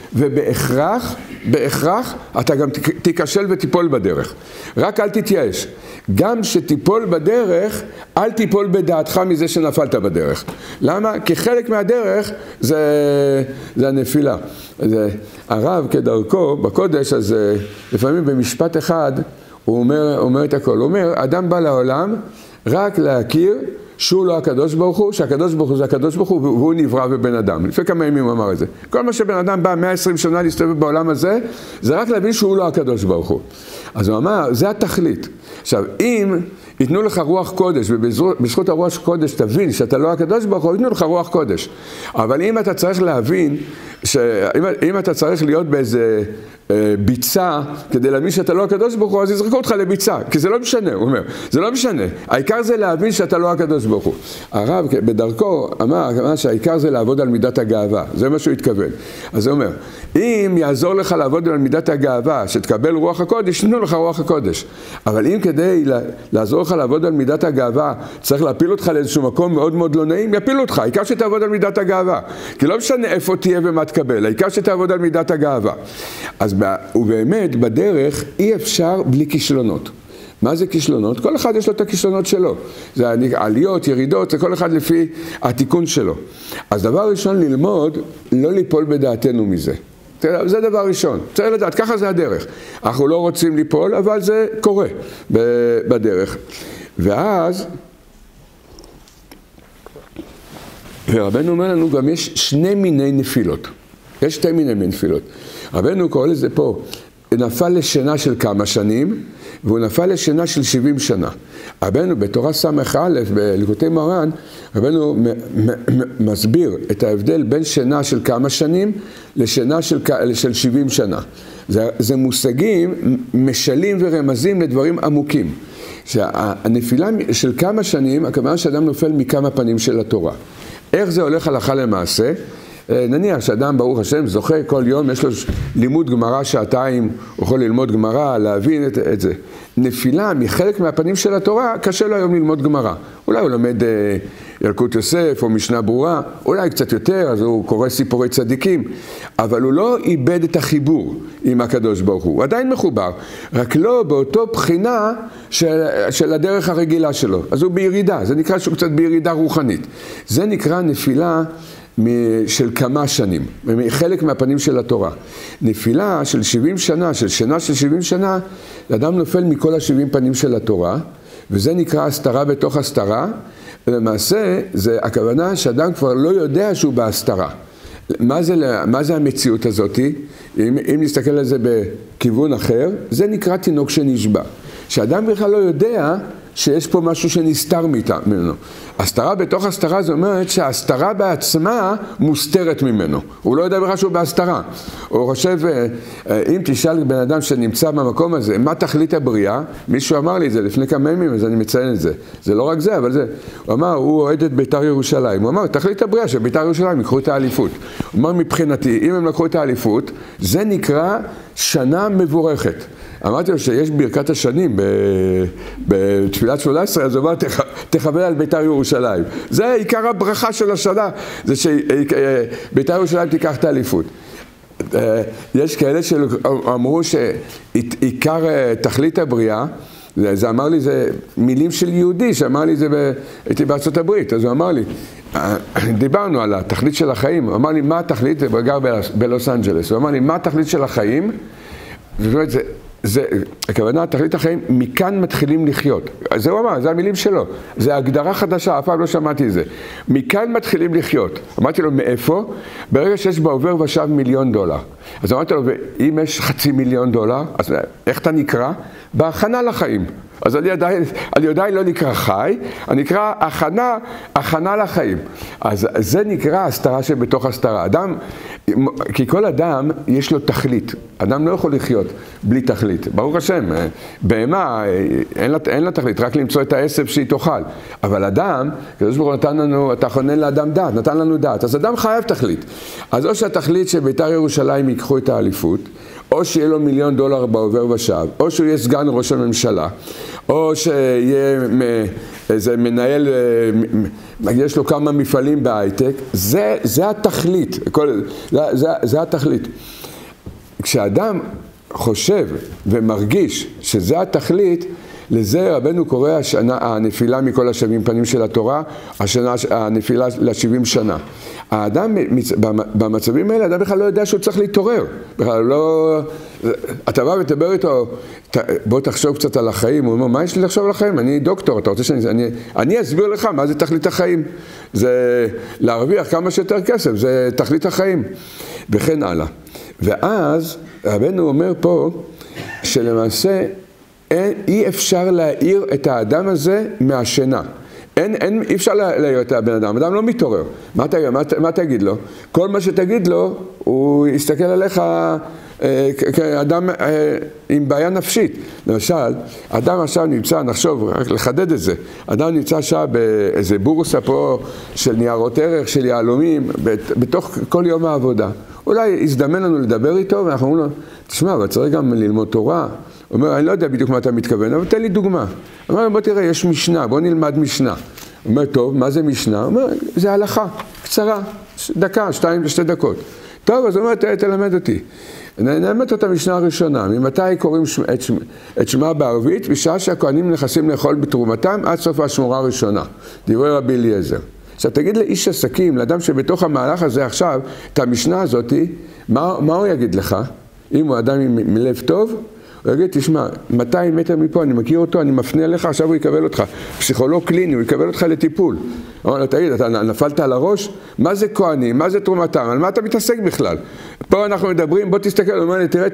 ובהכרח אתה גם תיכשל ותיפול בדרך. רק אל תתייאש. גם שתיפול בדרך, אל תיפול בדעתך מזה שנפלת בדרך. למה? כי חלק מהדרך זה הנפילה. הרב כדרכו בקודש, אז לפעמים במשפט אחד, הוא אומר את הכל. הוא אומר, אדם בא לעולם רק להכיר שהוא לא הקדוש ברוך הוא, שהקדוש ברוך הוא זה הקדוש ברוך הוא, והוא נברא בבן אדם. לפני כמה ימים הוא אמר את זה. כל מה שבן אדם בא 120 שנה להסתובב בעולם הזה, זה רק להבין שהוא לא הקדוש ברוך הוא. אז הוא אמר, זה התכלית. עכשיו, אם ייתנו לך רוח קודש, ובזכות הרוח קודש תבין שאתה לא הקדוש ברוך הוא, ייתנו לך רוח קודש. אבל אם אתה צריך להבין, אם אתה צריך להיות באיזה ביצה, כדי להבין שאתה לא הקדוש ברוך הוא, אז יזרקו אותך לביצה, כי זה לא משנה, הוא אומר, זה לא משנה. העיקר זה להבין שאתה לא הקדוש ברוך הוא. הרב בדרכו אמר שהעיקר זה לעבוד על מידת הגאווה, זה מה שהוא התכוון. אז הוא אומר, אם יעזור לך לעבוד על מידת הגאווה, שתקבל רוח הקודש, ייתנו לך רוח הקודש. אבל אם כדי לעזור לך לעבוד על מידת הגאווה, צריך להפיל אותך לאיזשהו מקום מאוד מאוד לא נעים, יפילו אותך, העיקר שתעבוד על מידת הגאווה. כי לא משנה איפה תהיה ומה תקבל, העיקר שתעבוד על מידת הגאווה. אז ובאמת בדרך אי אפשר בלי כישלונות. מה זה כישלונות? כל אחד יש לו את הכישלונות שלו. זה עליות, ירידות, זה כל אחד לפי התיקון שלו. אז דבר ראשון ללמוד, לא ליפול בדעתנו מזה. זה דבר ראשון. צריך לדעת, ככה זה הדרך. אנחנו לא רוצים ליפול, אבל זה קורה בדרך. ואז, ורבנו אומר לנו, גם יש שני מיני נפילות. יש שתי מיני נפילות. רבנו קורא לזה פה, נפל לשינה של כמה שנים, והוא נפל לשינה של 70 שנה. רבנו בתורה ס"א, בליקוטי מרן, רבנו מסביר את ההבדל בין שינה של כמה שנים לשינה של 70 שנה. זה מושגים, משלים ורמזים לדברים עמוקים. שהנפילה של כמה שנים, הכוונה שאדם נופל מכמה פנים של התורה. איך זה הולך הלכה למעשה? נניח שאדם ברוך השם זוכה כל יום, יש לו לימוד גמרא שעתיים, הוא יכול ללמוד גמרא, להבין את זה. נפילה מחלק מהפנים של התורה, קשה לו היום ללמוד גמרא. אולי הוא לומד ילקוט יוסף או משנה ברורה, אולי קצת יותר, אז הוא קורא סיפורי צדיקים, אבל הוא לא איבד את החיבור עם הקדוש ברוך הוא. הוא עדיין מחובר, רק לא באותו בחינה של הדרך הרגילה שלו. אז הוא בירידה, זה נקרא שהוא קצת בירידה רוחנית. זה נקרא נפילה של כמה שנים, חלק מהפנים של התורה. נפילה של 70 שנה, של שינה של 70 שנה, אדם נופל מכל ה-70 פנים של התורה, וזה נקרא הסתרה בתוך הסתרה, ולמעשה זה הכוונה שאדם כבר לא יודע שהוא בהסתרה. מה זה המציאות הזאת? אם נסתכל על זה בכיוון אחר, זה נקרא תינוק שנשבע. שאדם בכלל לא יודע שיש פה משהו שנסתר ממנו. הסתרה בתוך הסתרה זאת אומרת שההסתרה בעצמה מוסתרת ממנו. הוא לא יודע בכלל שהוא בהסתרה. הוא חושב, אם תשאל בן אדם שנמצא במקום הזה, מה תכלית הבריאה? מישהו אמר לי את זה לפני כמה ימים, אז אני מציין את זה. זה לא רק זה, אבל זה. הוא אמר, הוא אוהד את בית"ר ירושלים. הוא אמר, תכלית הבריאה שבית"ר ירושלים יקחו את האליפות. הוא אמר, מבחינתי, אם הם לקחו את האליפות, זה נקרא שנה מבורכת. אמרתי לו שיש ברכת השנים בתפילת 18, אז הוא אמר, תכוון על בית"ר ירושלים. זה עיקר הברכה של השנה, זה שבית"ר ירושלים תיקח את האליפות. יש כאלה שאמרו שעיקר תכלית הבריאה, זה אמר לי, זה מילים של יהודי שאמר לי, הייתי בארצות הברית, אז הוא אמר לי, דיברנו על התכלית של החיים, הוא אמר לי, מה התכלית? הוא גר בלוס אנג'לס, הוא אמר לי, מה התכלית של החיים? הכוונה, תכלית החיים, מכאן מתחילים לחיות. זה הוא אמר, זה המילים שלו. זה הגדרה חדשה, אף פעם לא שמעתי את זה. מכאן מתחילים לחיות. אמרתי לו, מאיפה? ברגע שיש בעובר ושב $1,000,000. אז אמרתי לו, ואם יש $500,000, אז איך אתה נקרא? בהכנה לחיים. אז אני עדיין לא נקרא חי, אני נקרא הכנה לחיים. אז זה נקרא הסתרה שבתוך הסתרה. כי כל אדם יש לו תכלית. אדם לא יכול לחיות בלי תכלית. ברוך השם, בהמה אין לה תכלית, רק למצוא את העשב שהיא תאכל. אבל אדם, הקדוש ברוך הוא נתן לנו, אתה חונן לאדם דעת, נתן לנו דעת. אז אדם חייב תכלית. אז או שהתכלית שבית"ר ירושלים ייקחו את האליפות, או שיהיה לו $1,000,000 בעובר ושב, או שהוא יהיה סגן ראש הממשלה, או שיהיה איזה מנהל, יש לו כמה מפעלים בהייטק, זה התכלית, זה התכלית. כשאדם חושב ומרגיש שזה התכלית, לזה רבנו קורא הנפילה מכל השבעים פנים של התורה, הנפילה ל70 שנה. האדם, במצבים האלה, האדם בכלל לא יודע שהוא צריך להתעורר. בכלל לא... אתה בא ותדבר איתו, בוא תחשוב קצת על החיים, הוא אומר, מה יש לי לחשוב על החיים? אני דוקטור, אתה רוצה אני אסביר לך מה זה תכלית החיים. זה להרוויח כמה שיותר כסף, זה תכלית החיים. וכן הלאה. ואז, רבנו אומר פה, שלמעשה, אי אפשר להעיר את האדם הזה מהשינה. אי אפשר להעיר את הבן אדם, האדם לא מתעורר. מה תגיד לו? כל מה שתגיד לו, הוא יסתכל עליך כאדם עם בעיה נפשית. למשל, אדם עכשיו נמצא, נחשוב, רק לחדד את זה, אדם נמצא עכשיו באיזה בורסה פה של ניירות ערך, של יהלומים, בתוך כל יום העבודה. אולי יזדמן לנו לדבר איתו, ואנחנו אומרים לו, תשמע, אבל צריך גם ללמוד תורה. הוא אומר, אני לא יודע בדיוק מה אתה מתכוון, אבל תן לי דוגמה. הוא אומר, בוא תראה, יש משנה, בוא נלמד משנה. הוא אומר, טוב, מה זה משנה? הוא אומר, זה הלכה, קצרה, דקה, 2 ו2 דקות. טוב, אז הוא אומר, תלמד אותי. נלמד את המשנה הראשונה, ממתי קוראים את שמה בערבית, בשעה שהכהנים נכנסים לאכול בתרומתם, עד סוף השמורה הראשונה. דברי רבי אליעזר. עכשיו, תגיד לאיש עסקים, לאדם שבתוך המהלך הזה עכשיו, את המשנה הזאת, מה הוא יגיד לך? אם הוא אדם עם לב טוב, הוא יגיד, תשמע, 200 מטר מפה, אני מכיר אותו, אני מפנה אליך, עכשיו הוא יקבל אותך. פסיכולוג קליני, הוא יקבל אותך לטיפול. הוא אומר, תגיד, אתה נפלת על הראש? מה זה כהנים? מה זה תרומתם? על מה אתה מתעסק בכלל? פה אנחנו מדברים, בוא תסתכל, הוא אומר, תראה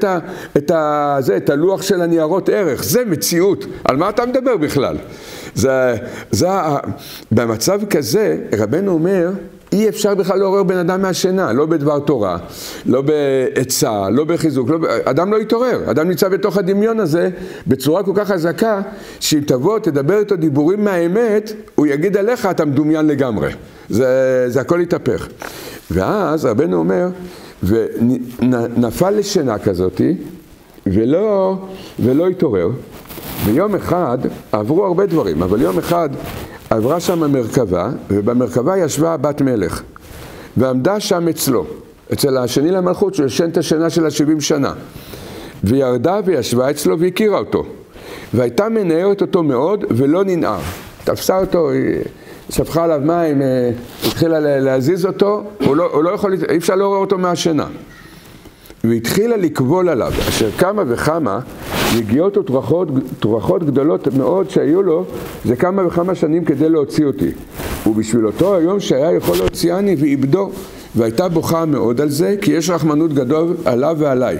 את הלוח של הניירות ערך, זה מציאות. על מה אתה מדבר בכלל? במצב כזה, רבנו אומר, אי אפשר בכלל לעורר בן אדם מהשינה, לא בדבר תורה, לא בעצה, לא בחיזוק, אדם לא יתעורר, אדם נמצא בתוך הדמיון הזה בצורה כל כך חזקה, שאם תבוא, תדבר איתו דיבורים מהאמת, הוא יגיד עליך, אתה מדומיין לגמרי. זה הכל יתהפך. ואז רבנו אומר, ונפל לשינה כזאת, ולא יתעורר. ויום אחד, עברו הרבה דברים, אבל יום אחד, עברה שם מרכבה, ובמרכבה ישבה בת מלך, ועמדה שם אצל השני למלכות, שהוא ישן את השנה של 70 שנה. וירדה וישבה אצלו והכירה אותו. והייתה מנערת אותו מאוד ולא ננער. תפסה אותו, שפכה עליו מים, התחילה להזיז אותו, אי אפשר לעורר אותו מהשינה. והתחילה לקבול עליו, אשר כמה וכמה נגיעות וטרחות גדולות מאוד שהיו לו, זה כמה וכמה שנים כדי להוציא אותי. ובשביל אותו היום שהיה יכול להוציאני ואיבדו, והייתה בוכה מאוד על זה, כי יש רחמנות גדול עליו ועליי,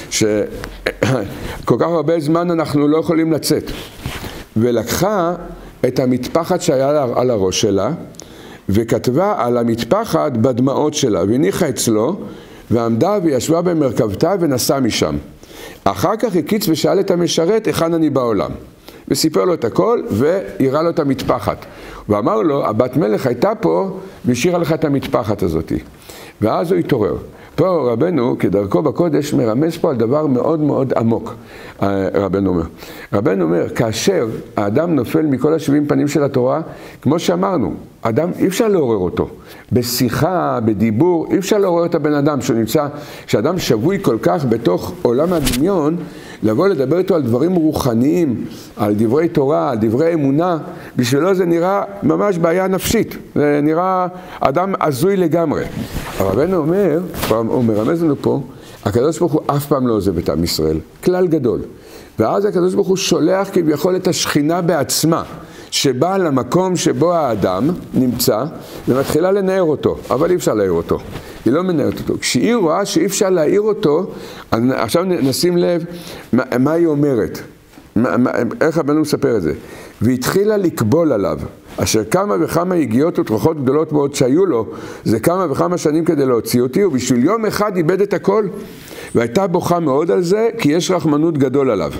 שכל כך הרבה זמן אנחנו לא יכולים לצאת. ולקחה את המטפחת שהיה על הראש שלה, וכתבה על המטפחת בדמעות שלה, והניחה אצלו, ועמדה וישבה במרכבתה ונסעה משם. אחר כך הקיץ ושאל את המשרת, היכן אני בעולם? וסיפר לו את הכל, והראה לו את המטפחת. ואמר לו, הבת מלך הייתה פה, והשאירה לך את המטפחת הזאת. ואז הוא התעורר. פה רבנו, כדרכו בקודש, מרמז פה על דבר מאוד מאוד עמוק, רבנו אומר, כאשר האדם נופל מכל 70 פנים של התורה, כמו שאמרנו, אדם אי אפשר לעורר אותו. בשיחה, בדיבור, אי אפשר לעורר את הבן אדם שאדם שבוי כל כך בתוך עולם הדמיון, לבוא לדבר איתו על דברים רוחניים, על דברי תורה, על דברי אמונה, בשבילו זה נראה ממש בעיה נפשית, זה נראה אדם עזוי לגמרי. הרבנו אומר, הוא מרמז לנו פה, הקדוש ברוך הוא אף פעם לא עוזב את עם ישראל, כלל גדול. ואז הקדוש ברוך הוא שולח כביכול את השכינה בעצמה, שבאה למקום שבו האדם נמצא, ומתחילה לנער אותו, אבל אי אפשר להעיר אותו. היא לא מנערת אותו. כשהיא רואה שאי אפשר להעיר אותו, עכשיו נשים לב מה היא אומרת. איך הבנו מספר את זה? והתחילה לקבול עליו, אשר כמה וכמה הגיעות וטרוחות גדולות מאוד שהיו לו, זה כמה וכמה שנים כדי להוציא אותי, ובשביל יום אחד איבד את הכל, והייתה בוכה מאוד על זה, כי יש רחמנות גדול עליו.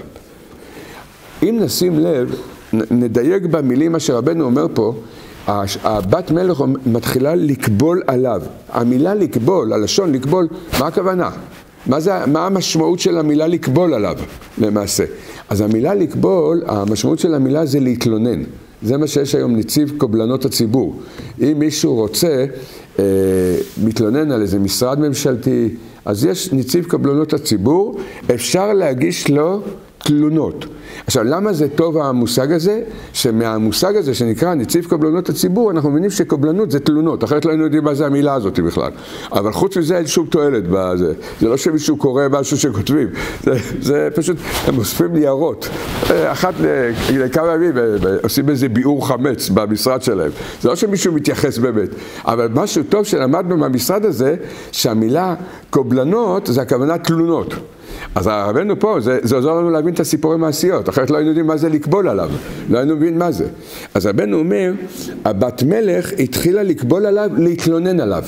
אם נשים לב, נדייק במילים אשר רבנו אומר פה, הבת מלך מתחילה לקבול עליו. המילה לקבול, הלשון לקבול, מה הכוונה? מה המשמעות של המילה לקבול עליו למעשה? אז המילה לקבול, המשמעות של המילה זה להתלונן. זה מה שיש היום נציב קבלנות הציבור. אם מישהו רוצה, מתלונן על איזה משרד ממשלתי, אז יש נציב קבלנות הציבור, אפשר להגיש לו תלונות. עכשיו, למה זה טוב המושג הזה? שמהמושג הזה שנקרא נציב קבלנות הציבור, אנחנו מבינים שקבלנות זה תלונות, אחרת לא היינו יודעים מה זה המילה הזאת בכלל. אבל חוץ מזה אין שום תועלת בזה. זה לא שמישהו קורא משהו שכותבים, זה פשוט, הם אוספים ניירות. אחת לכמה ימים עושים איזה ביאור חמץ במשרד שלהם. זה לא שמישהו מתייחס באמת. אבל משהו טוב שלמדנו מהמשרד הזה, שהמילה קבלנות זה הכוונה תלונות. אז הרבנו פה, זה עוזר לנו להבין את הסיפורי מעשיות, אחרת לא היינו יודעים מה זה לקבול עליו, לא היינו מבין מה זה. אז הרבנו אומר, הבת מלך התחילה לקבול עליו, להתלונן עליו.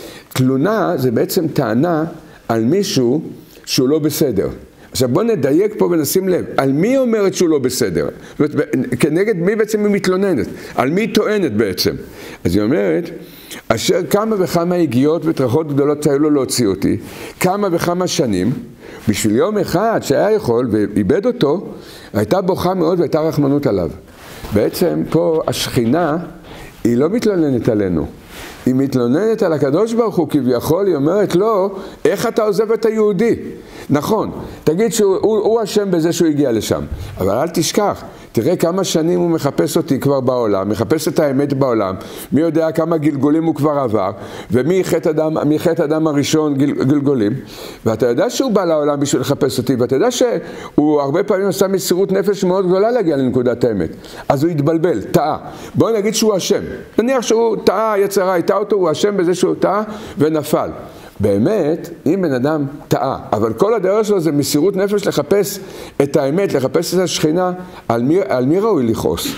תלונה זה בעצם טענה על מישהו שהוא לא בסדר. עכשיו בוא נדייק פה ונשים לב, על מי אומרת שהוא לא בסדר? זאת אומרת, כנגד מי בעצם היא מתלוננת? על מי היא טוענת בעצם? אז היא אומרת, אשר כמה וכמה הגיעות וטרחות גדולות שהיו לו להוציא אותי, כמה וכמה שנים, בשביל יום אחד שהיה יכול ואיבד אותו, הייתה בוכה מאוד והייתה רחמנות עליו. בעצם פה השכינה היא לא מתלוננת עלינו, היא מתלוננת על הקדוש ברוך הוא, כביכול היא אומרת לו, איך אתה עוזב את היהודי? נכון, תגיד שהוא אשם בזה שהוא הגיע לשם, אבל אל תשכח, תראה כמה שנים הוא מחפש אותי כבר בעולם, מחפש את האמת בעולם, מי יודע כמה גלגולים הוא כבר עבר, ומי חטא אדם הראשון גלגולים, ואתה יודע שהוא בא לעולם בשביל לחפש אותי, ואתה יודע שהוא הרבה פעמים עשה מסירות נפש מאוד גדולה להגיע לנקודת האמת, אז הוא התבלבל, טעה. בואו נגיד שהוא אשם, נניח שהוא טעה, יצרה הייתה אותו, הוא אשם בזה שהוא טעה ונפל. באמת, אם בן אדם טעה, אבל כל הדרך שלו זה מסירות נפש לחפש את האמת, לחפש את השכינה, על מי ראוי לכעוס?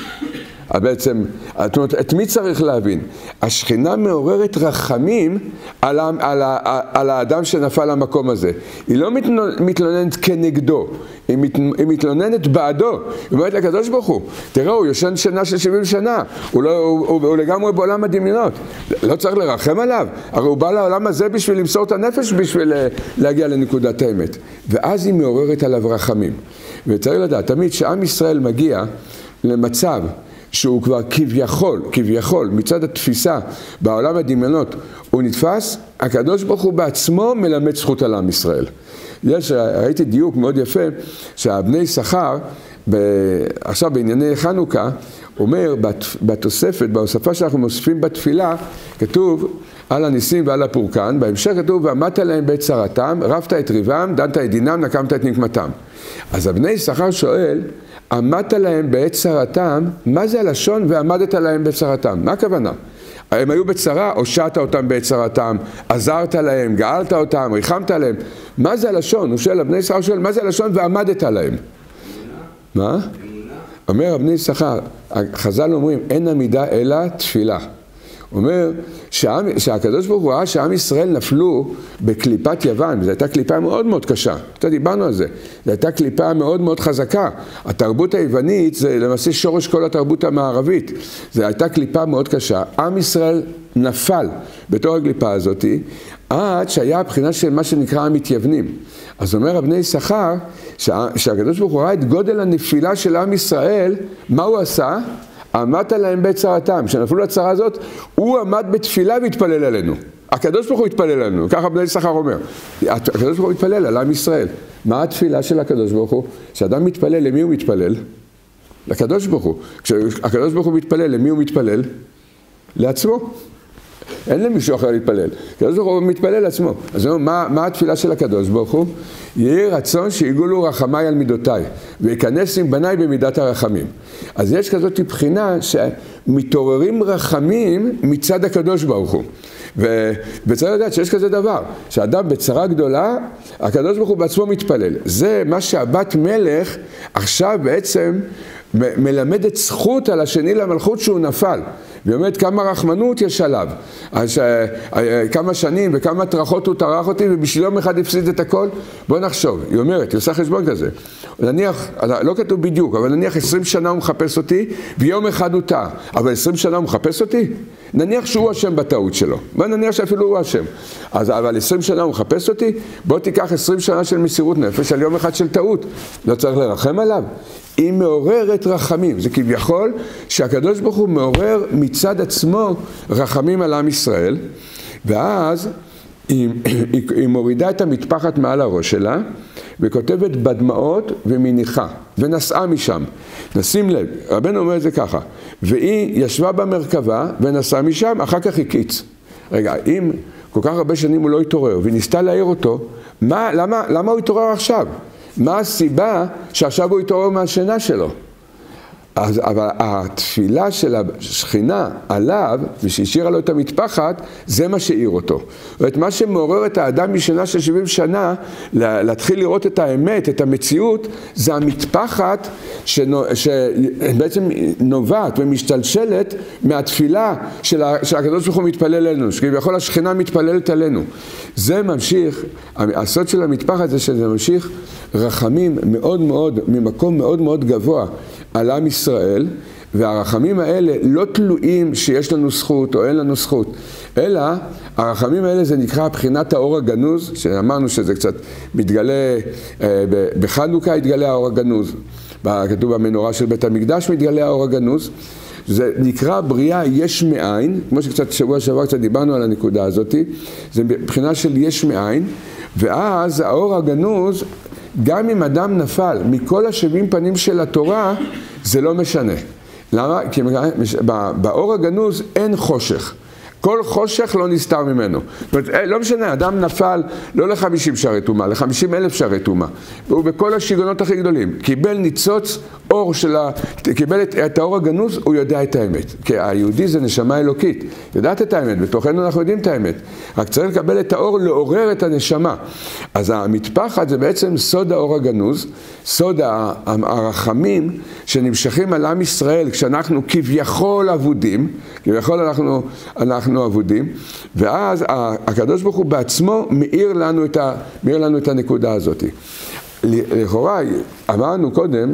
בעצם, זאת אומרת, את מי צריך להבין? השכינה מעוררת רחמים על האדם שנפל למקום הזה. היא לא מתלוננת כנגדו, היא מתלוננת בעדו. היא אומרת לקדוש ברוך הוא, תראה, הוא יושן שנה של 70 שנה, הוא לגמרי בעולם הדמיונות. לא צריך לרחם עליו, הרי הוא בא לעולם הזה בשביל למסור את הנפש, בשביל להגיע לנקודת האמת. ואז היא מעוררת עליו רחמים. וצריך לדעת, תמיד שעם ישראל מגיע למצב שהוא כבר כביכול, מצד התפיסה בעולם הדמיונות, הוא נתפס, הקדוש ברוך הוא בעצמו מלמד זכות על עם ישראל. ראיתי דיוק מאוד יפה, שהבני יששכר, עכשיו בענייני חנוכה, אומר בתוספת, בהוספה שאנחנו מוסיפים בתפילה, כתוב על הניסים ועל הפורקן, בהמשך כתוב, ועמדת להם בעת צרתם, רבת את ריבם, דנת את דינם, נקמת את נקמתם. אז הבני יששכר שואל, עמדת להם בעת צרתם, מה זה הלשון ועמדת להם בעת צרתם? מה הכוונה? הם היו בצרה, הושעת אותם בעת צרתם, עזרת להם, גאלת אותם, ריחמת עליהם. מה זה הלשון? הוא שואל, הבני יששכר שואל, מה זה הלשון ועמדת להם? מה? אומר הבני יששכר, חז"ל אומרים, אין עמידה אלא תפילה. אומר שהקדוש ברוך הוא ראה שעם ישראל נפלו בקליפת יוון, וזו הייתה קליפה מאוד מאוד קשה, דיברנו על זה, זו הייתה קליפה מאוד מאוד חזקה, התרבות היוונית זה למעשה שורש כל התרבות המערבית, זו הייתה קליפה מאוד קשה, עם ישראל נפל בתור הקליפה הזאת, עד שהיה הבחינה של מה שנקרא המתייוונים. אז אומר הבני יששכר, שהקדוש ברוך הוא ראה את גודל הנפילה של עם ישראל, מה הוא עשה? עמד עליהם בצרתם. כשנפלו לצרה הזאת, הוא עמד בתפילה והתפלל עלינו. הקדוש ברוך הוא התפלל עלינו, ככה בני יששכר אומר. הקדוש ברוך הוא התפלל על עם ישראל. מה התפילה של הקדוש ברוך הוא? כשאדם מתפלל, למי הוא מתפלל? לקדוש ברוך הוא. כשהקדוש ברוך הוא מתפלל, למי הוא מתפלל? לעצמו. אין למישהו אחר להתפלל. הקדוש ברוך הוא מתפלל לעצמו. אז מה התפילה של הקדוש ברוך הוא? יהי רצון שיגולו רחמיי על מידותיי, ויכנס עם בניי במידת הרחמים. אז יש כזאת בחינה שמתעוררים רחמים מצד הקדוש ברוך הוא. וצריך לדעת שיש כזה דבר, שאדם בצרה גדולה, הקדוש ברוך הוא בעצמו מתפלל. זה מה שהבת מלך עכשיו בעצם מלמדת זכות על השני למלכות שהוא נפל. והיא אומרת כמה רחמנות יש עליו. אז כמה שנים וכמה טרחות הוא טרח אותי ובשביל יום אחד הפסיד את הכל. בוא נחשוב, היא אומרת, היא עושה חשבון כזה. נניח, לא כתוב בדיוק, אבל נניח 20 שנה הוא מחפש אותי ויום אחד הוא טעה. אבל 20 שנה הוא מחפש אותי? נניח שהוא אשם בטעות שלו. בוא נניח שאפילו הוא אשם. אבל 20 שנה הוא מחפש אותי? בוא תיקח 20 שנה של מסירות נפש על יום אחד של טעות. לא צריך לרחם עליו? היא מעוררת רחמים. זה כביכול שהקדוש ברוך הוא מעורר מצד עצמו רחמים על עם ישראל, ואז היא מורידה את המטפחת מעל הראש שלה, וכותבת בדמעות ומניחה, ונסעה משם. נשים לב, רבנו אומר את זה ככה, והיא ישבה במרכבה ונסעה משם, אחר כך הקיץ. רגע, אם כל כך הרבה שנים הוא לא התעורר, והיא ניסתה להעיר אותו, למה הוא התעורר עכשיו? מה הסיבה שעכשיו הוא התעורר מהשינה שלו? אבל התפילה של השכינה עליו, ושהשאירה לו את המטפחת, זה מה שהעיר אותו. זאת אומרת, מה שמעורר את האדם משינה של 70 שנה, להתחיל לראות את האמת, את המציאות, זה המטפחת שבעצם נובעת ומשתלשלת מהתפילה של הקדוש ברוך הוא מתפלל עלינו, שכביכול השכינה מתפללת עלינו. זה ממשיך, הסוד של המטפחת זה שזה ממשיך רחמים מאוד מאוד, ממקום מאוד מאוד גבוה, על עם ישראל, והרחמים האלה לא תלויים שיש לנו זכות או אין לנו זכות, אלא הרחמים האלה זה נקרא בחינת האור הגנוז, שאמרנו שזה קצת מתגלה, בחנוכה התגלה האור הגנוז, כתוב במנורה של בית המקדש מתגלה האור הגנוז, זה נקרא בריאה יש מאין, כמו שקצת שבוע שעבר קצת דיברנו על הנקודה הזאת, זה בחינה של יש מאין, ואז האור הגנוז, גם אם אדם נפל מכל 70 פנים של התורה, זה לא משנה. למה? כי באור הגנוז אין חושך. כל חושך לא נסתר ממנו. זאת אומרת, לא משנה, אדם נפל לא ל50 שערי טומאה, ל50,000 שערי טומאה. והוא בכל השיגעונות הכי גדולים. קיבל ניצוץ אור קיבל את האור הגנוז, הוא יודע את האמת. כי היהודי זה נשמה אלוקית. יודעת את האמת, בתוכנו אנחנו יודעים את האמת. רק צריך לקבל את האור, לעורר את הנשמה. אז המטפחת זה בעצם סוד האור הגנוז, סוד הרחמים שנמשכים על עם ישראל, כשאנחנו כביכול עבודים, כביכול אנחנו עבודים, ואז הקדוש ברוך הוא בעצמו מאיר לנו את הנקודה הזאת. לכאורה, אמרנו קודם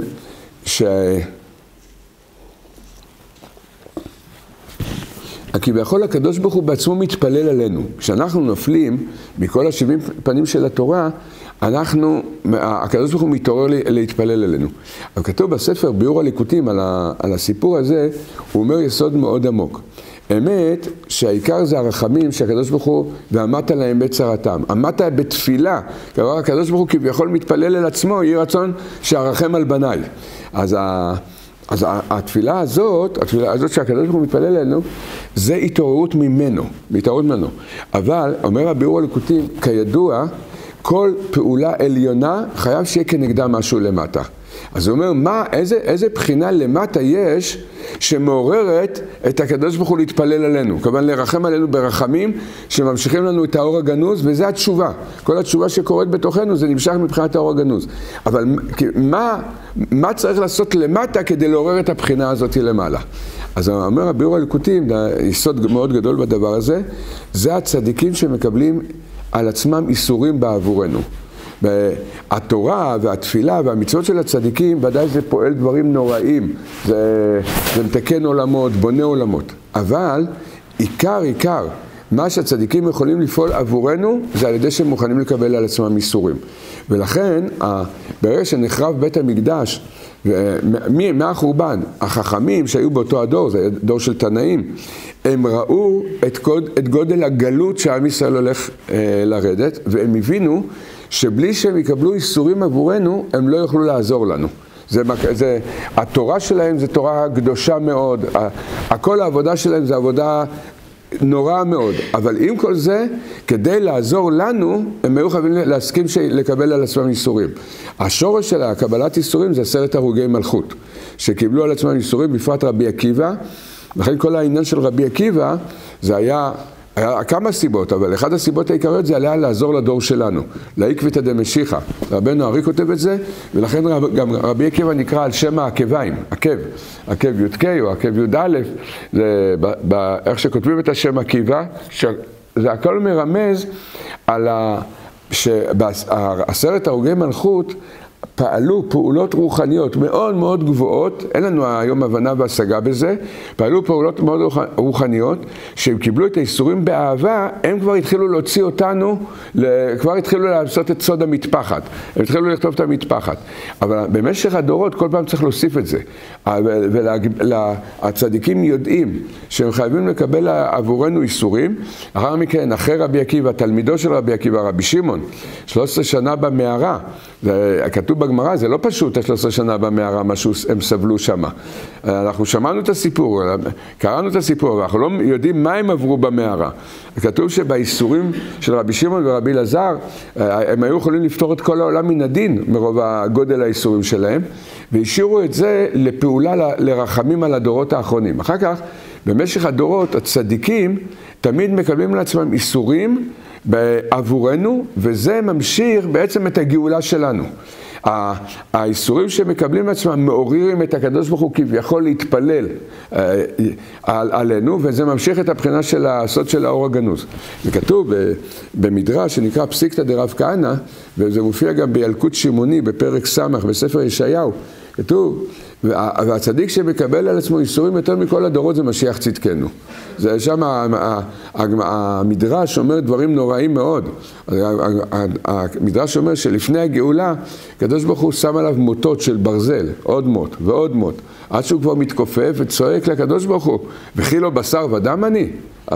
כביכול הקדוש ברוך הוא בעצמו מתפלל עלינו. כשאנחנו נופלים מכל 70 פנים של התורה, הקדוש ברוך הוא מתעורר להתפלל עלינו. אבל כתוב בספר ביאור הליקוטים על הסיפור הזה, הוא אומר יסוד מאוד עמוק. אמת שהעיקר זה הרחמים שהקדוש ברוך הוא ועמדת להם בצרתם. עמדת בתפילה, כבר הקדוש ברוך הוא כביכול מתפלל אל עצמו, יהי רצון שהרחם על בניי. אז התפילה הזאת שהקדוש ברוך הוא מתפלל אלינו, זה התעוררות ממנו. אבל אומר הביאור הליקוטים, כידוע, כל פעולה עליונה חייב שיהיה כנגדה משהו למטה. אז הוא אומר, איזה בחינה למטה יש שמעוררת את הקדוש ברוך הוא להתפלל עלינו, כמובן לרחם עלינו ברחמים שממשיכים לנו את האור הגנוז, וזה התשובה. כל התשובה שקורית בתוכנו זה נמשך מבחינת האור הגנוז. אבל מה צריך לעשות למטה כדי לעורר את הבחינה הזאת למעלה? אז אומר הביאור הליקוטים, יסוד מאוד גדול בדבר הזה, זה הצדיקים שמקבלים על עצמם איסורים בעבורנו. והתורה והתפילה והמצוות של הצדיקים, ודאי זה פועל דברים נוראים, זה מתקן עולמות, בונה עולמות. אבל עיקר מה שהצדיקים יכולים לפעול עבורנו, זה על ידי שהם מוכנים לקבל על עצמם איסורים. ולכן, ברגע שנחרב בית המקדש, מהחורבן, החכמים שהיו באותו הדור, זה דור של תנאים, הם ראו את גודל הגלות שעם ישראל הולך לרדת, והם הבינו שבלי שהם יקבלו איסורים עבורנו, הם לא יוכלו לעזור לנו. התורה שלהם זה תורה קדושה מאוד, כל העבודה שלהם זה עבודה נורא מאוד, אבל עם כל זה, כדי לעזור לנו, הם היו חייבים להסכים לקבל על עצמם איסורים. השורש של הקבלת איסורים זה 10 הרוגי מלכות, שקיבלו על עצמם איסורים, בפרט רבי עקיבא, לכן כל העניין של רבי עקיבא, זה היה כמה סיבות, אבל אחת הסיבות העיקריות זה היה לעזור לדור שלנו, לעקבתא דמשיחא. רבנו ארי כותב את זה, ולכן גם רבי עקיבא נקרא על שם העקביים, עקב י"ק או עקב י"א, איך שכותבים את השם עקיבא, זה הכל מרמז על ש10 הרוגי מלכות פעלו פעולות רוחניות מאוד מאוד גבוהות, אין לנו היום הבנה והשגה בזה, פעלו פעולות מאוד רוחניות, שהם קיבלו את האיסורים באהבה, הם כבר התחילו להוציא אותנו, כבר התחילו לעשות את סוד המטפחת, הם התחילו לכתוב את המטפחת, אבל במשך הדורות כל פעם צריך להוסיף את זה, והצדיקים יודעים שהם חייבים לקבל עבורנו איסורים, אחר מכן, אחרי רבי עקיבא, תלמידו של רבי עקיבא, רבי שמעון, 13 שנה במערה, כתוב בגמרא, זה לא פשוט, 13 שנה במערה, מה שהם סבלו שם. אנחנו שמענו את הסיפור, קראנו את הסיפור, אבל אנחנו לא יודעים מה הם עברו במערה. כתוב שבאיסורים של רבי שמעון ורבי אלעזר, הם היו יכולים לפתור את כל העולם מן הדין, מרוב הגודל האיסורים שלהם, והשאירו את זה לפעולה, לרחמים על הדורות האחרונים. אחר כך, במשך הדורות, הצדיקים תמיד מקבלים לעצמם איסורים, עבורנו, וזה ממשיך בעצם את הגאולה שלנו. האיסורים שמקבלים עצמם מעוררים את הקדוש ברוך הוא כביכול להתפלל עלינו, וזה ממשיך את הבחינה של הסוד של האור הגנוז. וכתוב במדרש שנקרא פסיקתא דרב כהנא, וזה מופיע גם בילקוט שמעוני בפרק ס' בספר ישעיהו, כתוב, והצדיק שמקבל על עצמו איסורים יותר מכל הדורות זה משיח צדקנו. זה שם המדרש אומר דברים נוראים מאוד. המדרש אומר שלפני הגאולה, הקדוש ברוך הוא שם עליו מוטות של ברזל, עוד מוט ועוד מוט, עד שהוא כבר מתכופף וצועק לקדוש ברוך הוא, וכי לו בשר ודם אני?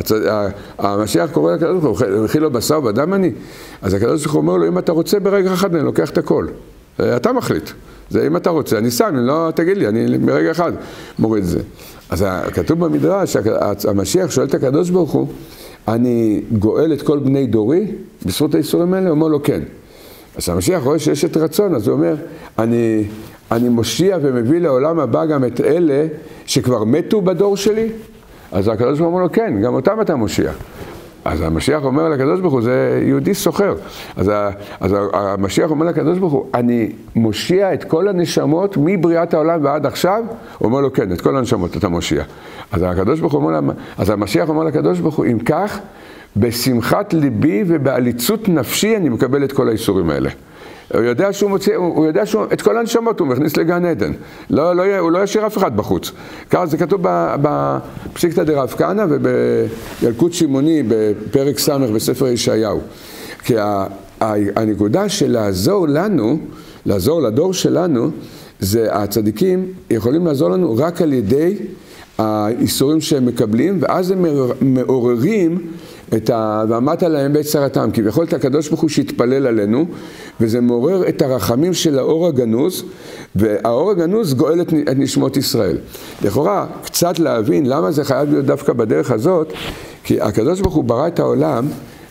המשיח קורא לקדוש ברוך הוא, וכי לו בשר ודם אני? אז הקדוש ברוך הוא אומר לו, אם אתה רוצה ברגע אחד אני לוקח את הכל, אתה מחליט. זה אם אתה רוצה, אני שם, אני לא, תגיד לי, אני ברגע אחד מוריד את זה. אז כתוב במדרש, המשיח שואל את הקדוש ברוך הוא, אני גואל את כל בני דורי בזכות האיסורים האלה? הוא אומר לו כן. אז המשיח רואה שיש את רצון, אז הוא אומר, אני מושיע ומביא לעולם הבא גם את אלה שכבר מתו בדור שלי? אז הקדוש ברוך הוא אומר לו כן, גם אותם אתה מושיע. אז המשיח אומר לקדוש ברוך הוא, זה יהודי סוחר. אז המשיח אומר לקדוש ברוך הוא, אני מושיע את כל הנשמות מבריאת העולם ועד עכשיו? הוא אומר לו, כן, את כל הנשמות אתה מושיע. אז הקדוש ברוך הוא אומר, אז המשיח אומר לקדוש ברוך הוא, אם כך, בשמחת ליבי ובעליצות נפשי אני מקבל את כל האיסורים האלה. הוא יודע שהוא מוציא, הוא יודע את כל הנשמות הוא מכניס לגן עדן. הוא לא ישאיר אף אחד בחוץ. ככה זה כתוב בפסיקתא דרב כהנא ובילקוט שמעוני בפרק ס' בספר ישעיהו. כי הנקודה של לעזור לנו, לעזור לדור שלנו, זה הצדיקים יכולים לעזור לנו רק על ידי האיסורים שהם מקבלים, ואז הם מעוררים ועמדת להם בעת צרתם, כי בכל את הקדוש ברוך הוא שהתפלל עלינו, וזה מעורר את הרחמים של האור הגנוז, והאור הגנוז גואל את נשמות ישראל. לכאורה, קצת להבין למה זה חייב להיות דווקא בדרך הזאת, כי הקדוש ברוך הוא ברא את העולם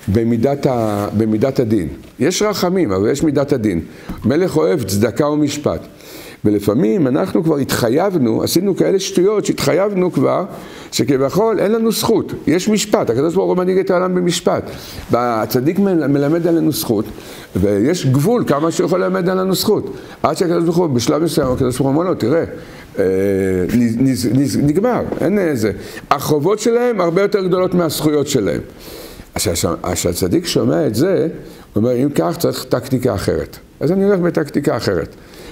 במידת הדין. יש רחמים, אבל יש מידת הדין. מלך אוהב צדקה ומשפט. ולפעמים אנחנו כבר התחייבנו, עשינו כאלה שטויות שהתחייבנו כבר, שכביכול אין לנו זכות, יש משפט, הקדוש ברוך הוא מנהיג את העולם במשפט, והצדיק מלמד עלינו זכות, ויש גבול כמה שיכול ללמד עלינו זכות, עד שהקדוש ברוך הוא בשלב מסוים, הקדוש ברוך הוא אומר לו, תראה, נגמר, אין איזה, החובות שלהם הרבה יותר גדולות מהזכויות שלהם. כשהצדיק שומע את זה, הוא אומר, אם כך צריך טקטיקה אחרת, אז אני הולך בטקטיקה אחרת.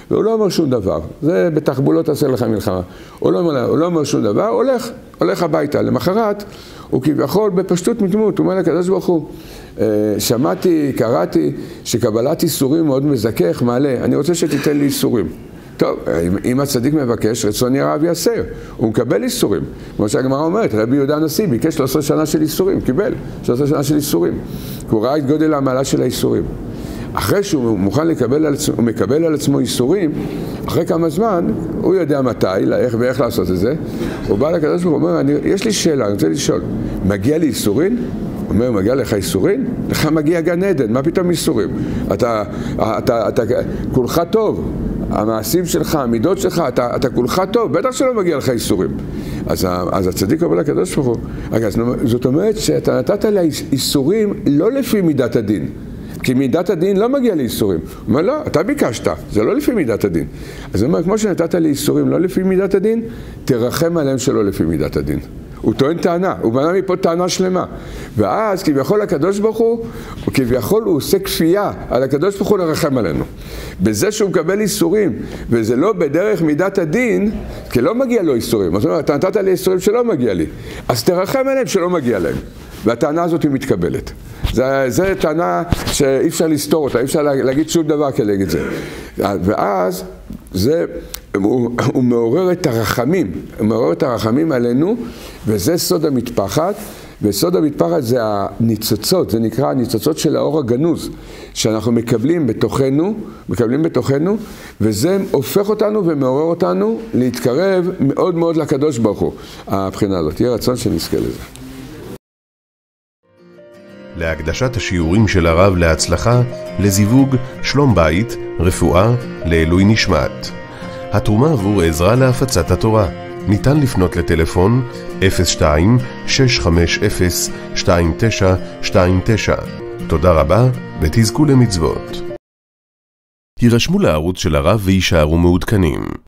והוא לא אומר שום דבר. זה בתחבולות תעשה לך מלחמה. הוא לא אומר שום דבר, הולך הביתה. למחרת, הוא כביכול בפשטות מתמות, הוא אומר לקדוש ברוך הוא, שמעתי, קראתי, שקבלת איסורים מאוד מזכך, מעלה, אני רוצה שתיתן לי איסורים. טוב, אם הצדיק מבקש, רצון ירב יעשר, הוא מקבל איסורים. כמו שהגמרא אומרת, רבי יהודה הנשיא ביקש 13 שנה של איסורים, קיבל 13 שנה של איסורים. הוא ראה את גודל המעלה של האיסורים. אחרי שהוא מוכן הוא מקבל על עצמו איסורים, אחרי כמה זמן, הוא יודע מתי, ואיך לעשות את זה. הוא בא לקדוש ברוך הוא, אומר, יש לי שאלה, אני רוצה לשאול, מגיע לי איסורים? הוא אומר, מגיע לך איסורים? לך מגיע גן עדן, מה פתאום איסורים? אתה כולך טוב. המעשים שלך, המידות שלך, אתה כולך טוב, בטח שלא מגיע לך איסורים. אז הצדיק אומר לקדוש ברוך הוא, זאת אומרת שאתה נתת לה איסורים לא לפי מידת הדין, כי מידת הדין לא מגיע לאיסורים. הוא אומר, לא, אתה ביקשת, זה לא לפי מידת הדין. אז הוא אומר, כמו שנתת לי איסורים לא לפי מידת הדין, תרחם עליהם שלא לפי מידת הדין. הוא טוען טענה, הוא בנה מפה טענה שלמה. ואז כביכול הקדוש ברוך הוא, כביכול הוא עושה כפייה על הקדוש ברוך הוא לרחם עלינו. בזה שהוא מקבל איסורים, וזה לא בדרך מידת הדין, כי לא מגיע לו איסורים. זאת אומרת, אתה נתת לי איסורים שלא מגיע לי, אז תרחם עליהם שלא מגיע להם. והטענה הזאת היא מתקבלת. זה טענה שאי אפשר לסתור אותה, אי אפשר להגיד שום דבר כדי להגיד זה. ואז הוא מעורר את הרחמים, הוא מעורר את הרחמים עלינו, וזה סוד המטפחת, וסוד המטפחת זה הניצוצות, זה נקרא הניצוצות של האור הגנוז, שאנחנו מקבלים בתוכנו, וזה הופך אותנו ומעורר אותנו להתקרב מאוד מאוד לקדוש ברוך הוא. הבחינה הזאת, יהיה רצון שנזכה לזה. להקדשת השיעורים של הרב להצלחה, לזיווג, שלום בית, רפואה, לעילוי נשמת. התרומה עבור עזרה להפצת התורה. ניתן לפנות לטלפון 02-650-2929. תודה רבה ותזכו למצוות. הירשמו לערוץ של הרב וישארו מעודכנים.